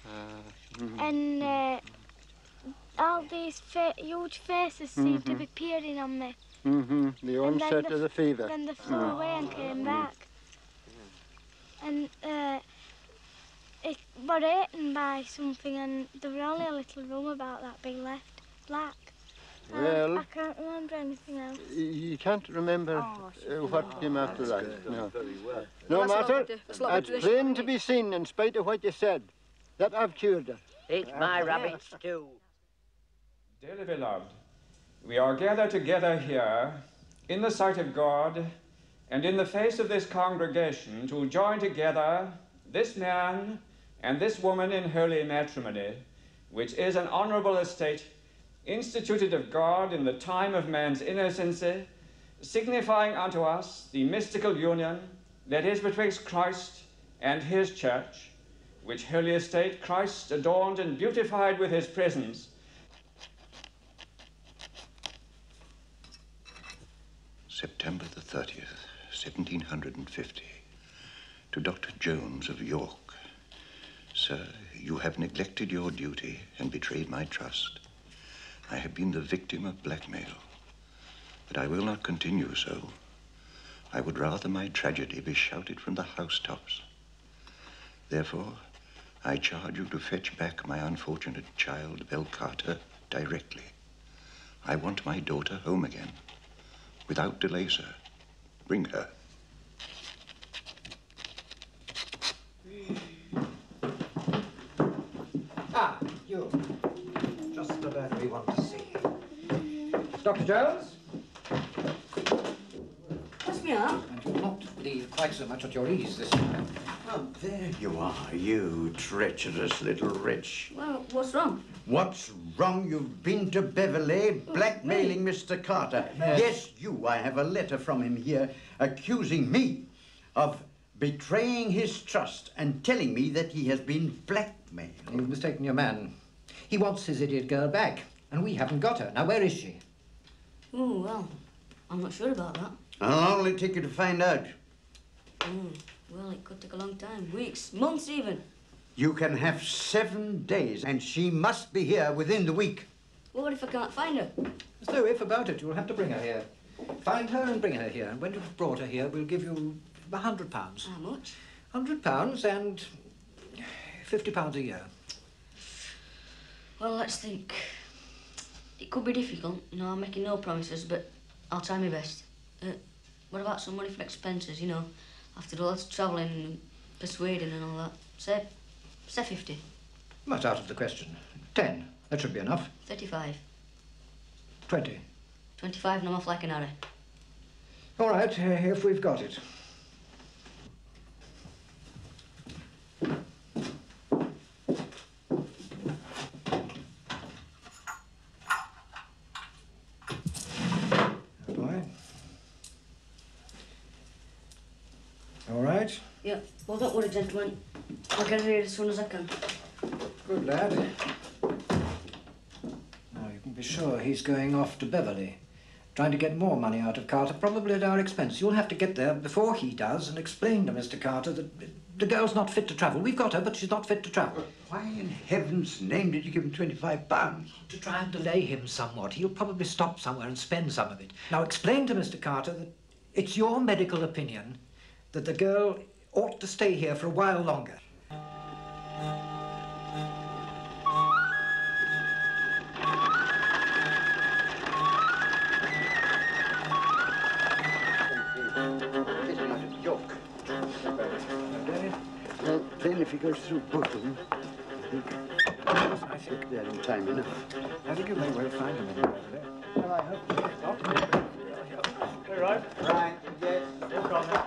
And all these huge faces seemed to be peering on me. The onset of the fever. Then they flew away and came back. And it was eaten by something, and there was only a little room about that big left, black. Well, I can't remember anything else. You can't remember what came after that. No. No That's matter. lovely. It's plain to be seen, in spite of what you said, that I've cured her. Eat my rabbit stew. Dearly beloved, we are gathered together here in the sight of God and in the face of this congregation to join together this man and this woman in holy matrimony, which is an honorable estate instituted of God in the time of man's innocency, signifying unto us the mystical union that is betwixt Christ and his church, which holy estate Christ adorned and beautified with his presence. September the 30th, 1750. To Dr. Jones of York. Sir, you have neglected your duty and betrayed my trust. I have been the victim of blackmail, but I will not continue so. I would rather my tragedy be shouted from the housetops. Therefore, I charge you to fetch back my unfortunate child, Belle Carter, directly. I want my daughter home again. Without delay, sir. Bring her. Ah, you. Just the man we want to see. Dr. Jones? What's me up? And you'll not be quite so much at your ease this time. Oh, there you are, you treacherous little wretch. Well, what's wrong? What's wrong? You've been to Beverley, blackmailing Mr. Carter. Yes, you. I have a letter from him here accusing me of betraying his trust and telling me that he has been blackmailed. You've mistaken your man. He wants his idiot girl back, and we haven't got her. Now, where is she? Oh, well, I'm not sure about that. I'll only take you to find out. Well, it could take a long time. Weeks, months even. You can have 7 days, and she must be here within the week. Well, what if I can't find her? There's no if about it. You'll have to bring her here. Find her and bring her here. And when you've brought her here, we'll give you £100. How much? £100 and £50 a year. Well, let's think. It could be difficult. You know, I'm making no promises, but I'll try my best. What about some money for expenses, you know? After all that's travelling and persuading and all that. Say 50. That's out of the question. 10. That should be enough. 35. 20. 25 and I'm off like an arrow. All right, if we've got it. All right? Yeah, well, don't worry, gentlemen. I'll get her here as soon as I can. Good lad. Now, you can be sure he's going off to Beverley, trying to get more money out of Carter, probably at our expense. You'll have to get there before he does and explain to Mr. Carter that the girl's not fit to travel. We've got her, but she's not fit to travel. Why in heaven's name did you give him £25? To try and delay him somewhat. He'll probably stop somewhere and spend some of it. Now, explain to Mr. Carter that it's your medical opinion that the girl ought to stay here for a while longer. Then if he goes through both of them, I think they're in time enough. I think you may well find them in the Beverley. Well, I hope so. All right. Right, yes. No problem.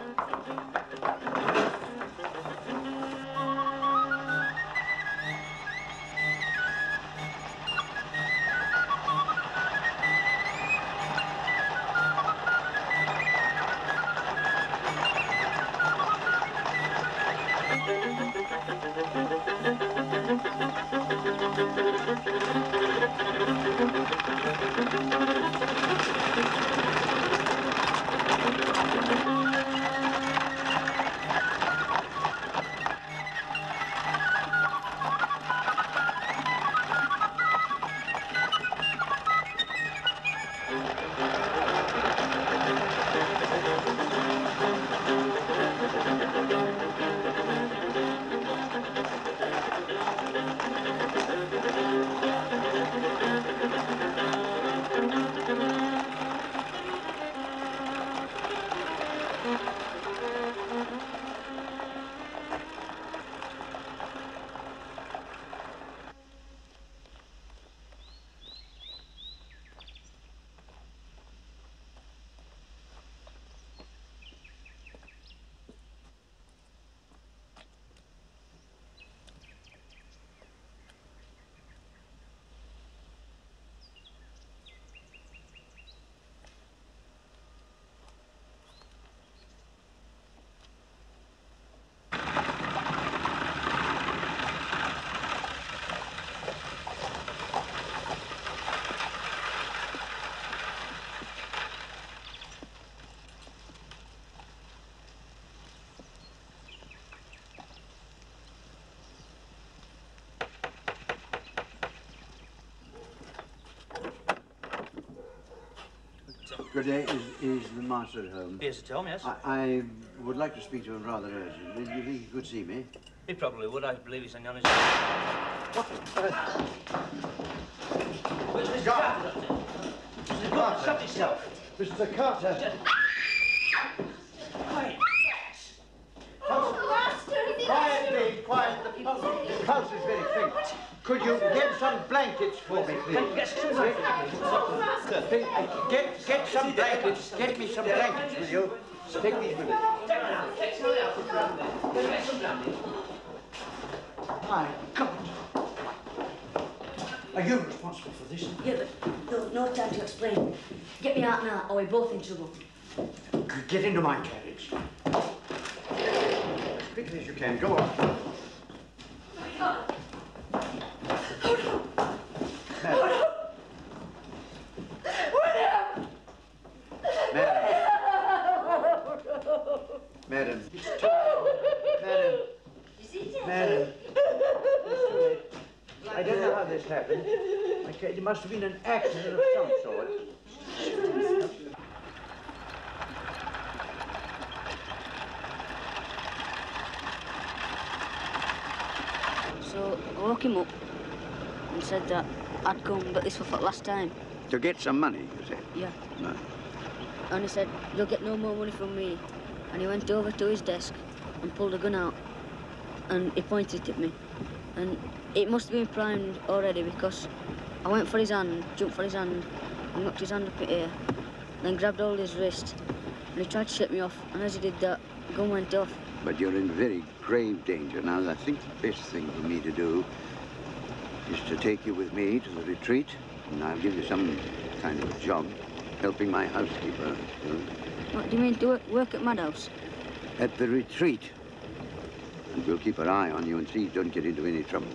Good day. Is the master at home? Yes, at home, yes. I would like to speak to him rather urgently. Do you think he could see me? He probably would. I believe he's on his... Mr. Carter! Mr. Carter! Shut yourself! Mr. Carter! Quiet! Quiet, please, quiet. The pulse is very faint. Could you get some blankets for me, please? Get some blankets. Get some blankets. Get me some blankets, will you? Take these with you. My God. Are you responsible for this? Yeah, but no time to explain. Get me out now, or we're both in trouble. Get into my carriage. As quickly as you can. Go on. Oh, my God. Oh, no. Madam. Madam. Madam. Madam. I don't know how this happened. It must have been an accident of some sort. So I woke him up and said that I'd come but this was for the last time. To get some money, you said? Yeah. No. And he said, you'll get no more money from me. And he went over to his desk and pulled a gun out and he pointed it at me. And it must have been primed already because I went for his hand, jumped for his hand, and knocked his hand up in the air, then grabbed hold of his wrist and he tried to shake me off, and as he did that, the gun went off. But you're in very grave danger now. I think the best thing for me to do is to take you with me to the retreat, and I'll give you some kind of job, helping my housekeeper. You know. What do you mean, to work at Madhouse? At the retreat. And we'll keep an eye on you and see you don't get into any trouble.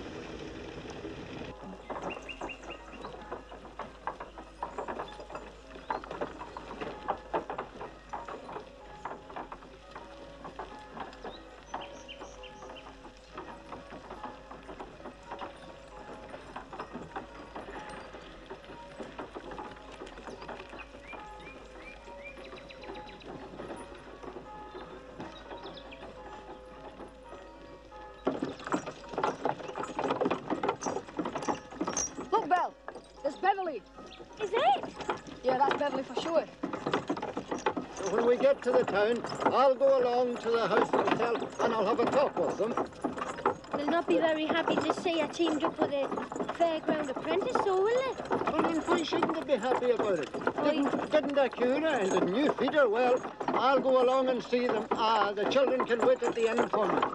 Look, Belle, there's Beverley. Is it? Yeah, that's Beverley for sure. So when we get to the town, I'll go along to the house hotel and I'll have a talk with them. They'll not be very happy to see I teamed up with a fairground apprentice, so will they? Well, then why shouldn't they be happy about it? Didn't they cure her and didn't you feed her? Well, I'll go along and see them. The children can wait at the end for me.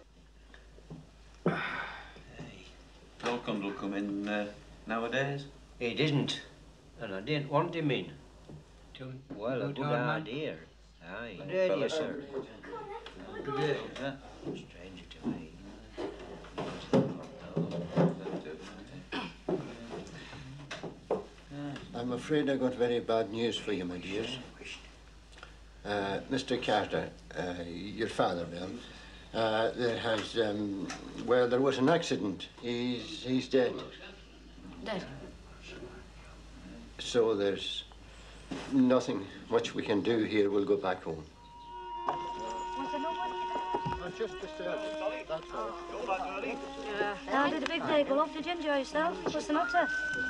Falcon will come in nowadays. He didn't, and I didn't want him in. Well, a good idea. Aye, Good idea, fella, sir. Good idea. Stranger to me. I'm afraid I got very bad news for you, my dears. Mr. Carter, your father, Bill, there was an accident. He's dead. Dead? So there's nothing much we can do here. We'll go back home. Just disturbed. That's all. How did the big day go off? Did you enjoy yourself? What's the matter?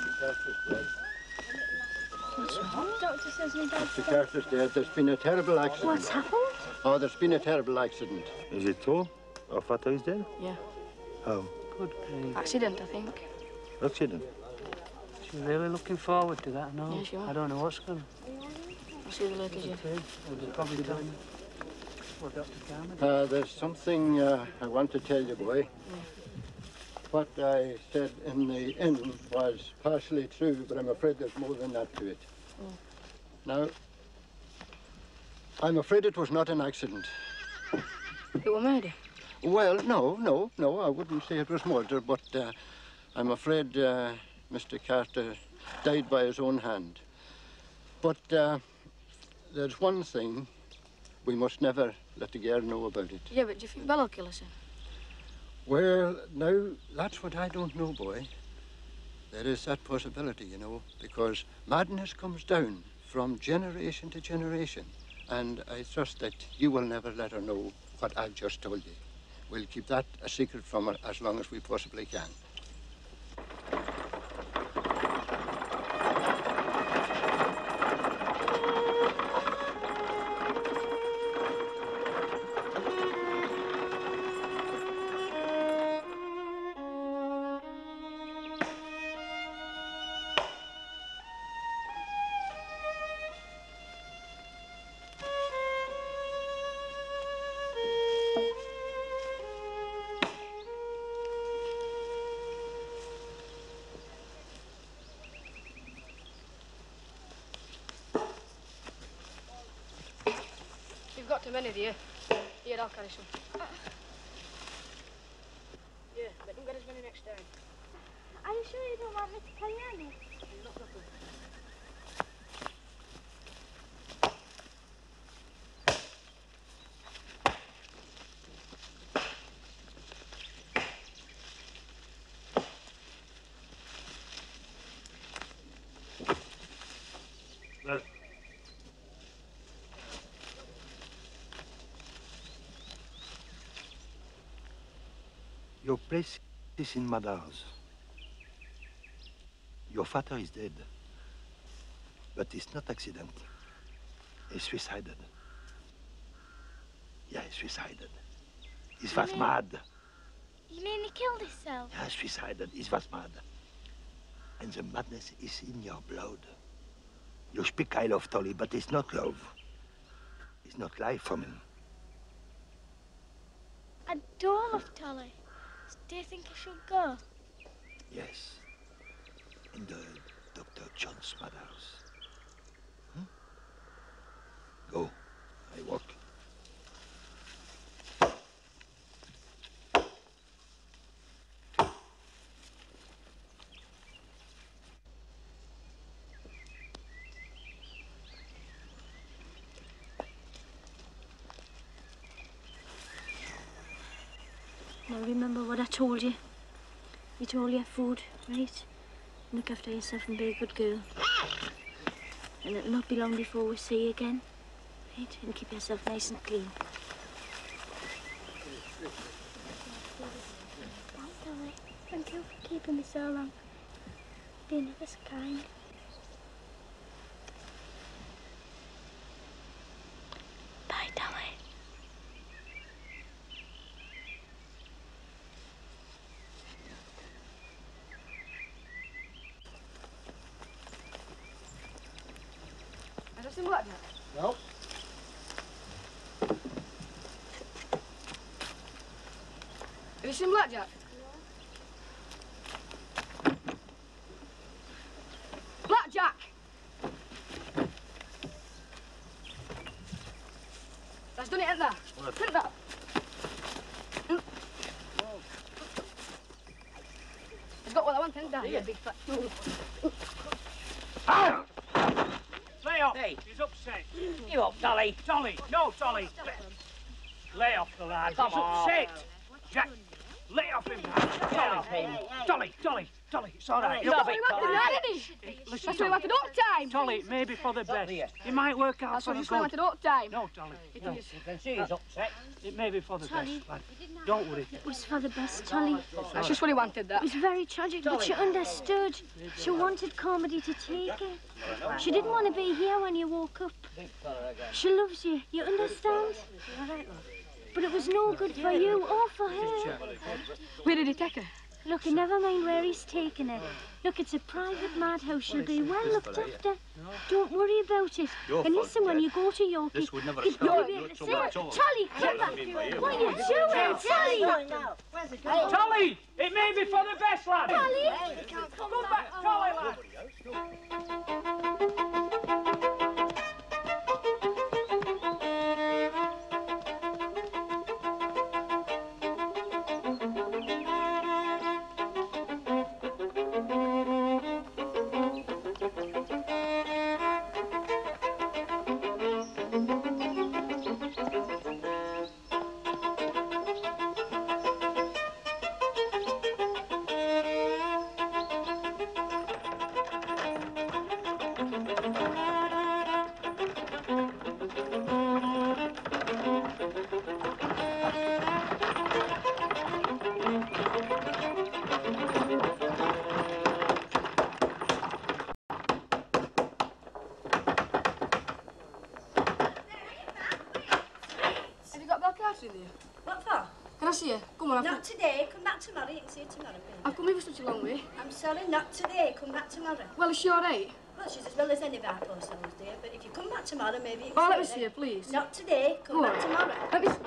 What's wrong? Doctor says my dad's Mr. Carter's dead. There's been a terrible accident. What's happened? Oh, there's been a terrible accident. Is it true? Our father is dead? Yeah. How? Good grief. Accident, I think. Accident? She's really looking forward to that, no? Yeah, she will. I don't know what's going to. I'll see you later, Jeff. We'll probably tell me what Dr. Carmen. There's something I want to tell you, boy. What I said in the inn was partially true, but I'm afraid there's more than that to it. Now, I'm afraid it was not an accident. It was murder? Well, no, I wouldn't say it was murder, but I'm afraid Mr. Carter died by his own hand. But there's one thing, we must never let the girl know about it. Yeah, but do you think Bella will kill us? Well, now, that's what I don't know, boy. There is that possibility, you know, because madness comes down from generation to generation. And I trust that you will never let her know what I've just told you. We'll keep that a secret from her as long as we possibly can. You've got too many, dear. Here, I'll carry some. Yeah, but don't get as many next time. Are you sure you don't want me to carry any? Not nothing. Well, your place is in Madras. Your father is dead. But it's not accident. He suicided. Yeah, he suicided. He was mad. You mean he killed himself? Yeah, suicided. He was mad. And the madness is in your blood. You speak I love Tolly, but it's not love. It's not life from him. I don't love Tolly. Do you think I should go? Yes. In the Dr. John's madhouse. Go. I walk. Now remember what I told you. You told you food, right? Look after yourself and be a good girl. And it'll not be long before we see you again. Right? And keep yourself nice and clean. Thank you for keeping me so long. Being ever so kind. Bye, Dolly. seen blackjack? No. Have you seen blackjack? Blackjack! That's done it, ain't that? Print that. He's got what I want, ain't that? Yeah, big fat fool. Lay off. Hey. He's upset. You up, Dolly? Dolly. No, Dolly. Lay off the lad. Come He's on. upset. Jack, lay off him. Dolly. Dolly, it's all right. That's what he wanted, Listen, That's what he wanted all the time. Dolly, it may be for the best. It might work out That's for what the he wanted all the time. No, Dolly. It No. is. You can see he's upset. It may be for the Dolly. best, lad. Don't worry. It was for the best, Dolly. That's just what he wanted, that. It was very tragic, but she understood. She wanted Carmody to take it. She didn't want to be here when you woke up. She loves you, you understand? But it was no good for you or for her. Where did he take her? Look, never mind where he's taken her. Look, it's a private madhouse. She'll be well looked after. Don't worry about it. Your And fault, listen, when Dad. you go to York, This would never you'd have started be no able to trouble say, at all. Charlie, come back. What are you doing, Charlie? Dolly, it may be for the best, lad. Dolly? Come back, Dolly, lad. Have you got Belcast with you? What for? Can I see her? Come on, Not today. Come back tomorrow. You can see her tomorrow. I've come here for such a long way. I'm sorry, not today. Come back tomorrow. Well, is she all right? Well, she's as well as any of our poor souls, dear. But if you come back tomorrow, maybe you can Oh, let me her see her, please. Not today. Come Go back on. tomorrow. Let me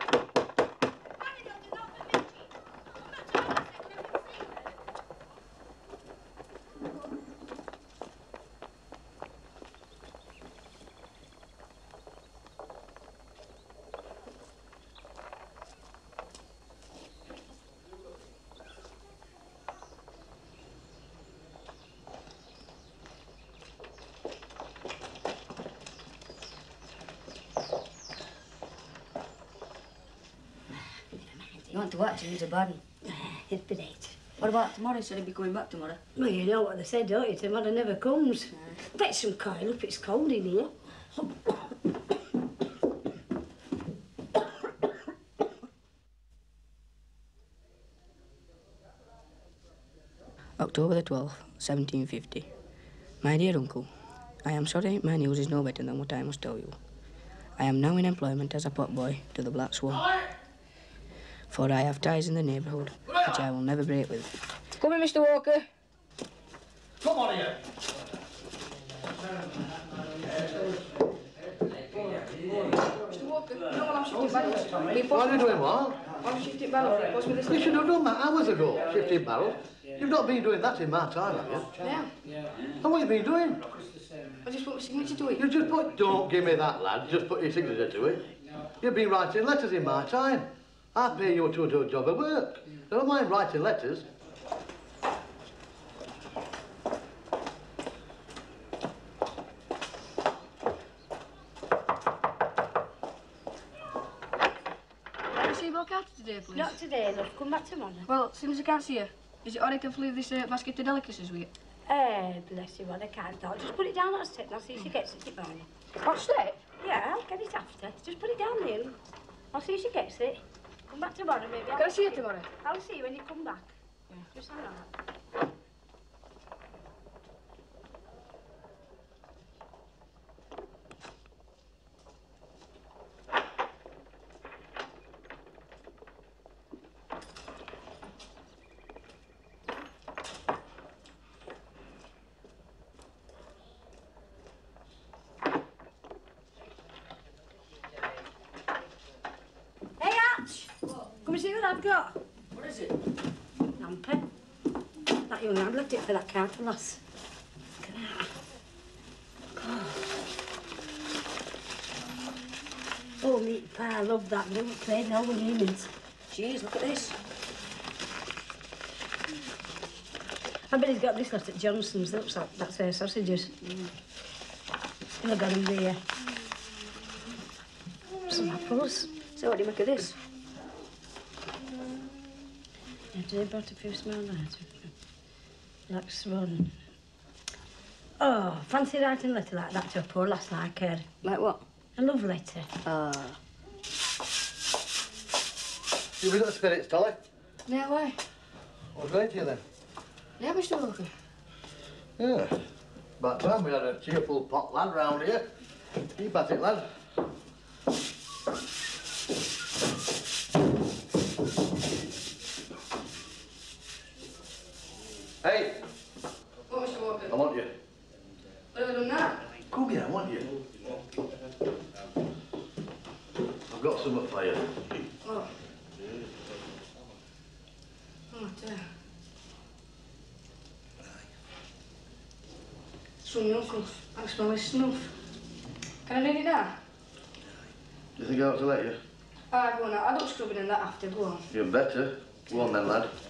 You want to watch him, he's a bad one. It's been 8. What about tomorrow? He said he'd be coming back tomorrow. Well, you know what they say, don't you? Tomorrow never comes. Bet some coil up. It's cold in here. October the 12th, 1750. My dear uncle, I am sorry my news is no better than what I must tell you. I am now in employment as a potboy to the Black Swan. For I have ties in the neighbourhood which I will never break with. Come in, Mr. Walker. Come on here. Mr. Walker, you know while I'm shifting barrels? What are you doing, what? I'm shifting barrels. What's with this? You should have done that hours ago, 15 barrels. You've not been doing that in my time, have you? Yeah. And what have you been doing? I just put my signature to it. You just put, don't give me that, lad. Just put your signature to it. You've been writing letters in my time. I pay you to do a job of work. Never mind writing letters. Can I see Belcast today, please? Not today, love. Come back tomorrow. Well, since I can't see her, is it alright if I leave this basket of delicacies with you? Bless you, what I can't talk. Just put it down on a step and I'll see if she gets it tomorrow. What step? Yeah, I'll get it after. Just put it down there. I'll see if she gets it. Come back tomorrow, maybe. Can I see you tomorrow? I'll see you when you come back. Yeah. Just hang on. I've got? What is it? Namper. That young lad left it for that counter lass. Look at that. God. Oh, meat pie, I love that. They won't play now with humans. Jeez, look at this. I bet he's got this left at Johnson's. Looks like that's their sausages. Still got them there. Some apples. So what do you make of this? Today brought a few small lights. Black swan. Oh, fancy writing a letter like that to a poor lass like her. Like what? A love letter. You got the spirits, Dolly? Yeah, why? What's late to you then? Yeah, Mr. Walker. Yeah. About time we had a cheerful pot lad round here. Keep at it, lad. Hey! What, Mr. Walker? I want you. What have I done now? Come here, I want you. I've got something for you. What? Oh, dear. Some knuckles. I smell his snuff. Can I read it now? Do you think I ought to let you? Ah, go on now. I'll do scrubbing in that after. Go on. You're better. Go on then, lad.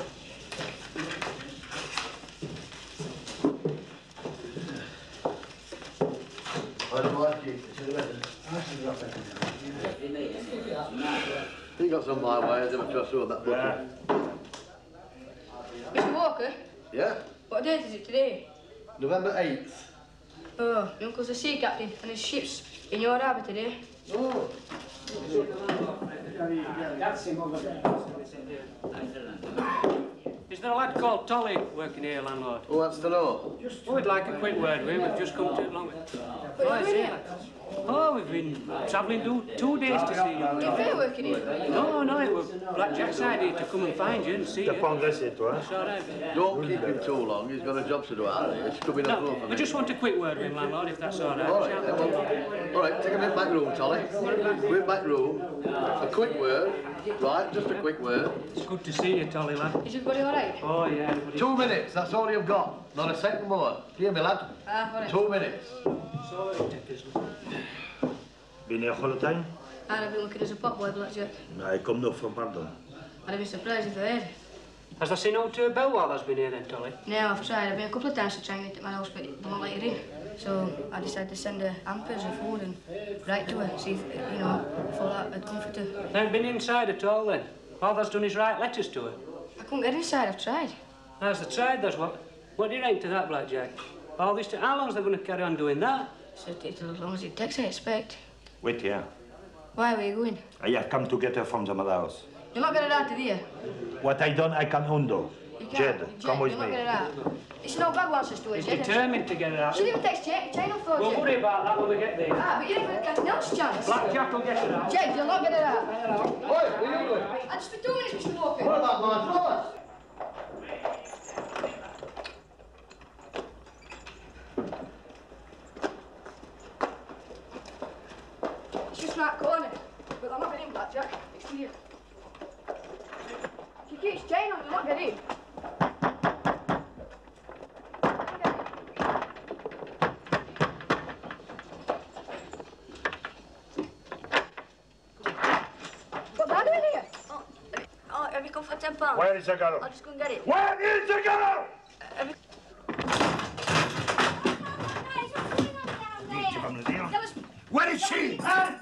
I don't like you. You got some my way, I never trust you on that butcher. Mr. Walker? Yeah? What date is it today? November 8th. Oh, my uncle's a sea captain and his ship's in your harbour today. Oh. Is there a lad called Tolly working here, landlord? Who wants to know? Oh, we'd like a quick word with him. We've just come to it long. Oh, is it? Oh, we've been travelling 2 days to see you. If they're working here? No, it was Black Jack's idea to come and find you and see you. That's all right. Don't keep him too long, he's got a job to do out there. It's coming up for No, me. we just want a quick word with him, landlord, if that's all right. All right, then, well, all right, take him in back room, Tolly. We're back room. A quick word, right, just a quick word. It's good to see you, Tolly, lad. Is everybody all right? Oh, yeah, everybody. 2 minutes, that's all you've got. Not a second more. Hear me, lad? Ah, all right. 2 minutes. Been here all the time? I've been working as a potboy, Black Jack. I come now from Pardon. I'd be surprised if I had. Has there seen out Bell while there's been here then, Tolly? No, I've tried. I've been a couple of times to try and get to my house, but they won't let you in. So I decided to send her hampers of food and write to her, see if, you know, if all that would comfort her. They haven't been inside at all then? All that's done is write letters to her? I couldn't get inside, I've tried. As they tried, that's what. What do you rate to that, Black Jack? All this how long's they going to carry on doing that? So it'll as long as it takes, I expect. Wait here. Why, where are you going? I have come to get her from the mother house. You're not getting it out of here. What I done, I can undo. Jed, come with you're me. not getting it out. It's no bag wants us to it, He's Jed. determined to get it out. She'll even text Chain off for We'll Jed. worry about that when we get there. Ah, but you never got no chance. Black Jack will get it out. Jed, you'll not get it out. Oi, where are you going? I'll just be 2 minutes, Mr. Walker. What about my floors? It's just right corner. But I'm not getting in, Black Jack. It's clear. She keeps Chain on, you'll not get in. What am I doing here? Oh, have you come for £10? Where is the girl? I'll just go and get it. Where is the girl? Where is she?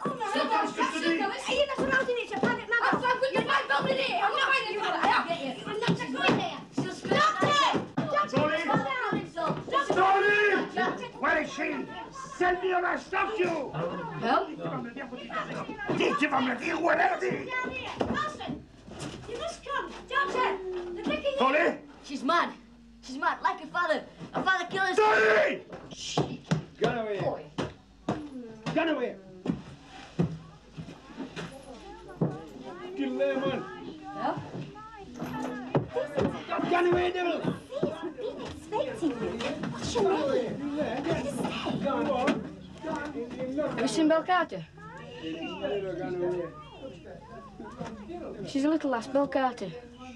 Where is she? Send me or I stop you! Well? Dice vam le dire où elle est! You must come. Doctor, they're taking you. Tolly! She's mad. She's mad, like her father. Her father killed us. Tolly! Gun away. Gun away. Kill them, man. Yeah? Gun away, devil. What's your name? Have you seen Bel Carter? She's a little lass, Belle Carter.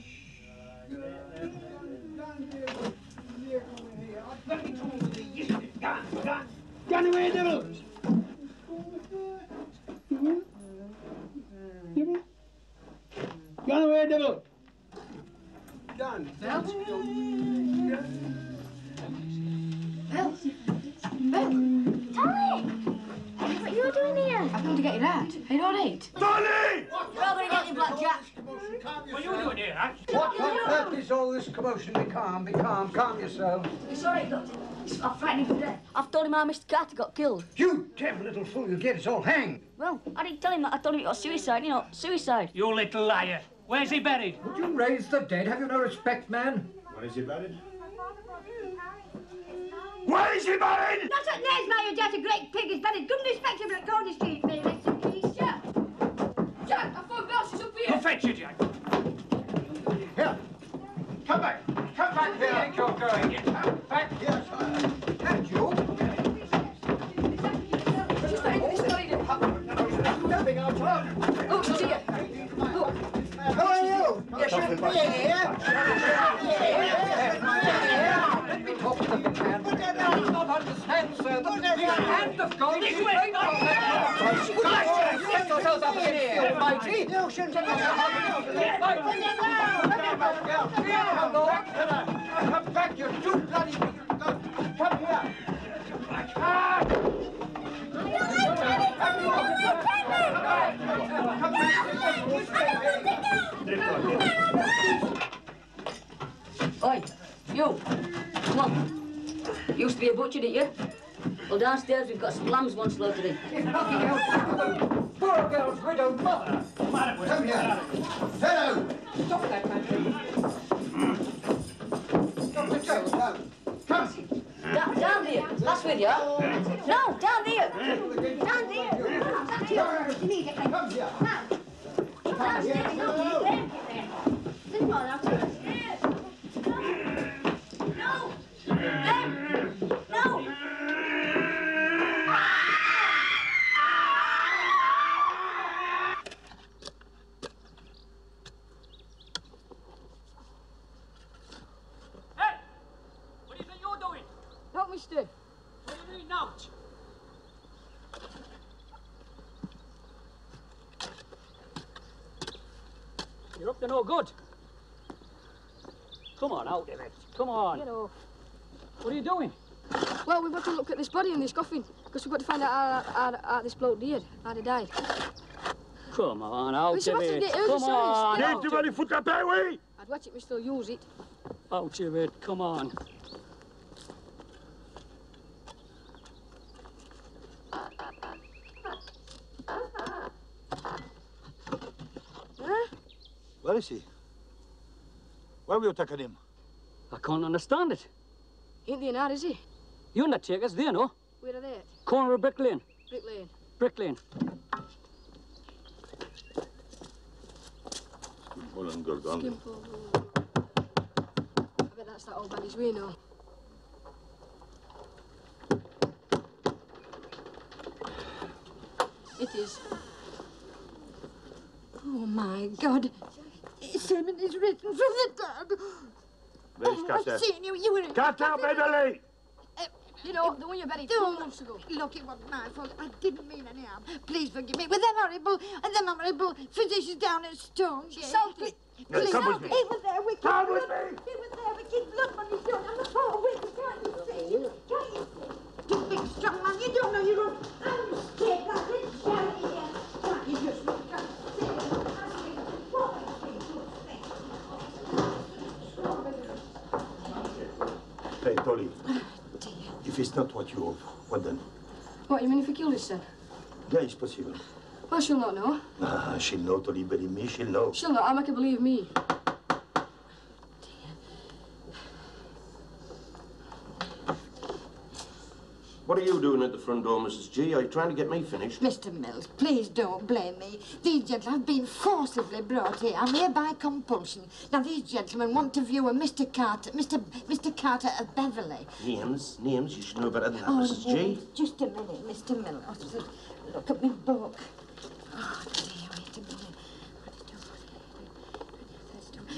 Get away, devil! Get away, devil! Done. Belle? Belle? Tolly! What are you doing here? I've come to get you out. Are you all right? Tolly! You're all going to get your blackjack. What are you doing here, Hatch? What on earth is all this commotion? Be calm, calm yourself. It's all right, Doctor. I'm frightened him to death. I've told him how Mr. Carter got killed. You damn little fool, you'll get us all hanged. Well, I didn't tell him that. I told him it was suicide, you know, suicide. You little liar. Where's he buried? Would you raise the dead? Have you no respect, man? Where is he buried? Where is he buried? Not at Nesmire, you dirty great pig. He's buried good and respectable at Corner Street, may rest in peace. Jack! Jack, I thought Belsh is up here. Go fetch you, Jack. Here. Come back. Come back here. I think you're going. Come back here, sire. And you? She's not in this corridor. Stepping out. Look, she's here. Look. Who are you? You shouldn't be here. Let me talk to the man. I do not understand, sir. The hand of God is great. Get yourselves up in here, mighty. You shouldn't take yourself out. Come back, you two bloody people. Come here. Oi, you. Come on. Used to be a butcher, didn't you? Well, downstairs we've got some lambs one slaughtered in. Poor girl's widowed mother. Come here. Hello. Stop that, man. Dr. Jones, come. Down there. That's with you. No, down there. Down there. That's yours. Immediately. Come here. Now. Downstairs. No. This one, upstairs. No. No. Hey! What do you think you're doing? Help me, Steve. What do you mean now? You're up to no good. Come on, out of it. Come on. You know. What are you doing? Well, we've got to look at this body in this coffin, because we've got to find out how this bloke did, how he died. Come on, out Who's of about to it. get who's Come sorry, on. Steve? Get him any foot up that way. I'd watch it, we still use it. Out of it. Come on. Huh? Where is he? Where were you taking him? I can't understand it. Ain't there now, is he? The undertaker's there, no? Where are they at? Corner of Brick Lane. Brick Lane. Brick Lane. Skimpole. I bet that's that old Banny's way now. It is. Oh, my God. Simon is written from the dead. Where's Carter? I've seen you. You were in... Carter, Beverly! You know, the one you buried 2 months ago. Look, it wasn't my fault. I didn't mean any harm. Please forgive me. With them horrible physicians down at Stone. She's salty. Please, come with me. He was there with Come with blood. me. He was there with his blood on his gun and the poor witness. Can't you see? Can't you see? You big strong man. You don't know you're on. I'm scared. I didn't shout it here. Can't you just look at it? What Hey, Tolly. If it's not what you hope, what then? What, you mean if he killed his son? Yeah, it's possible. Well, she'll not know. Ah, she'll know, Tolly, believe me, she'll know. She'll not. I'll make her believe me. What are you doing at the front door, Mrs. G? Are you trying to get me finished? Mr. Mills, please don't blame me. These gentlemen have been forcibly brought here. I'm here by compulsion. Now, these gentlemen want to view a Mr. Carter, Mr. Carter of Beverly. Names, you should know better than that, Oh, Mrs. G. just a minute, Mr. Mills. Look at me book. Oh, dear, wait a minute.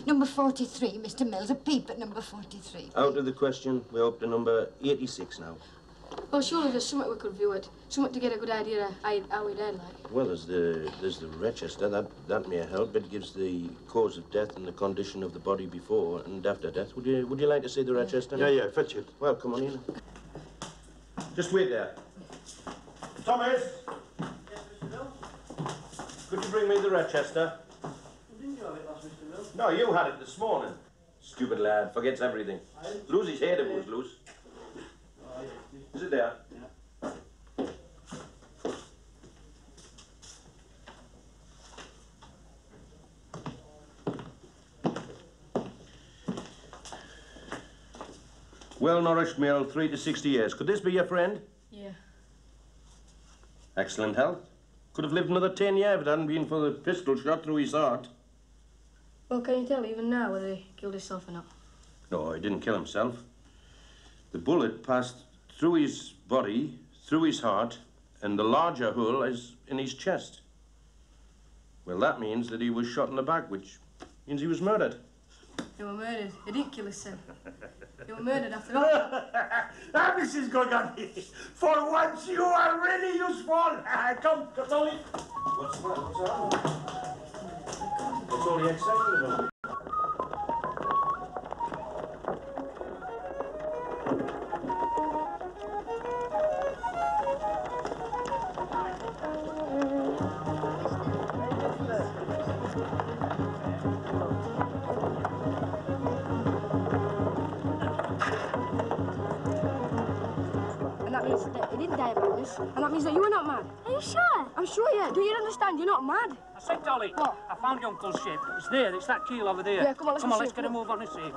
Number 43, Mr. Mills, a peep at number 43. Out of the question. We're up to number 86 now. Well, surely there's something we could view it. Something to get a good idea of how he died, like. Well, there's the Rochester. That may help. It gives the cause of death and the condition of the body before and after death. Would you like to see the Rochester? Yeah, fetch it. Well, come on in. Just wait there. Thomas! Yes, Mr. Mills? Could you bring me the Rochester? Didn't you have it last, Mr. Mills? No, you had it this morning. Stupid lad, forgets everything. Lose his head if it was loose. Oh, yes. Is it there? Yeah. Well-nourished male, 3 to 60 years. Could this be your friend? Yeah. Excellent health. Could have lived another 10 years if it hadn't been for the pistol shot through his heart. Well, can you tell even now whether he killed himself or not? No, he didn't kill himself. The bullet passed through his body, through his heart, and the larger hole is in his chest. Well, that means that he was shot in the back, which means he was murdered. He was murdered. He didn't kill himself. He was murdered after all. Now, Mrs. Gogani, for once you are really useful. Come, Catholic. What's that? What's that? What's all the excitement about? And that means that he didn't die of madness. And that means that you were not mad. Are you sure? I'm sure, yeah. Do you understand? You're not mad. I said, Dolly, what? I found your uncle's ship. It's there. It's that keel over there. Yeah, come on, let's get a move on and see.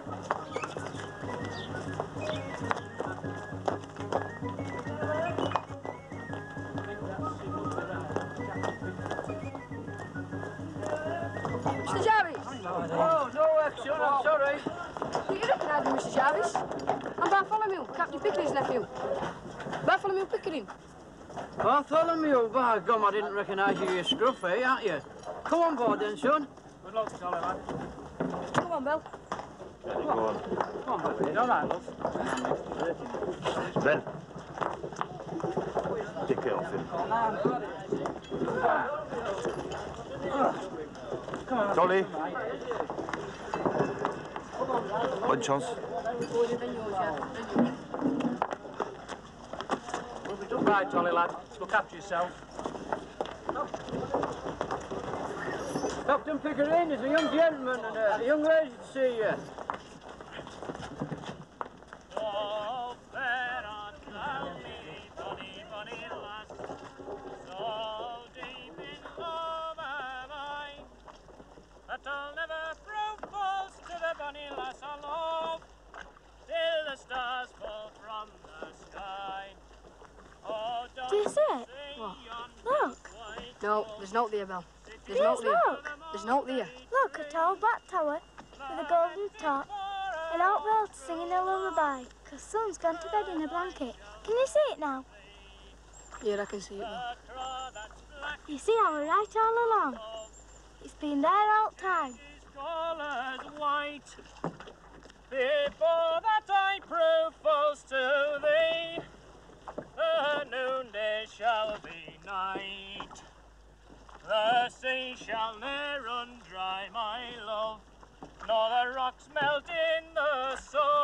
Mr. Jarvis! Oh, no action, I'm sorry. Do you recognise me, Mr. Jarvis? I'm Bartholomew, Captain Pickering's nephew. Bartholomew Pickering. Bartholomew, by gum, I didn't recognise you, you scruff, eh, aren't you? Come on board then, son. Good luck, Dolly, lad. Come on, Belle. Go on. Come on, baby. All right, love. Ben. Take care of him. Dolly. Bonne chance. Right, Dolly, lad. Look after yourself. Captain Pickering, there's a young gentleman and a young lady to see you. I'll never prove false to the bonny lass I love, till the stars fall from the sky. Oh, Do you see it? What? Look. No, there's no there, Belle. There's Yes, no there. look. There's no there. Look, a tall black tower with a golden top. An old bell singing a lullaby, 'cause Son's gone to bed in a blanket. Can you see it now? Yeah, I can see it, Belle. You see I was right all along. It's been there all the time. Colours white, before that I prove false to thee, the noonday shall be night. The sea shall ne'er run dry, my love, nor the rocks melt in the sun.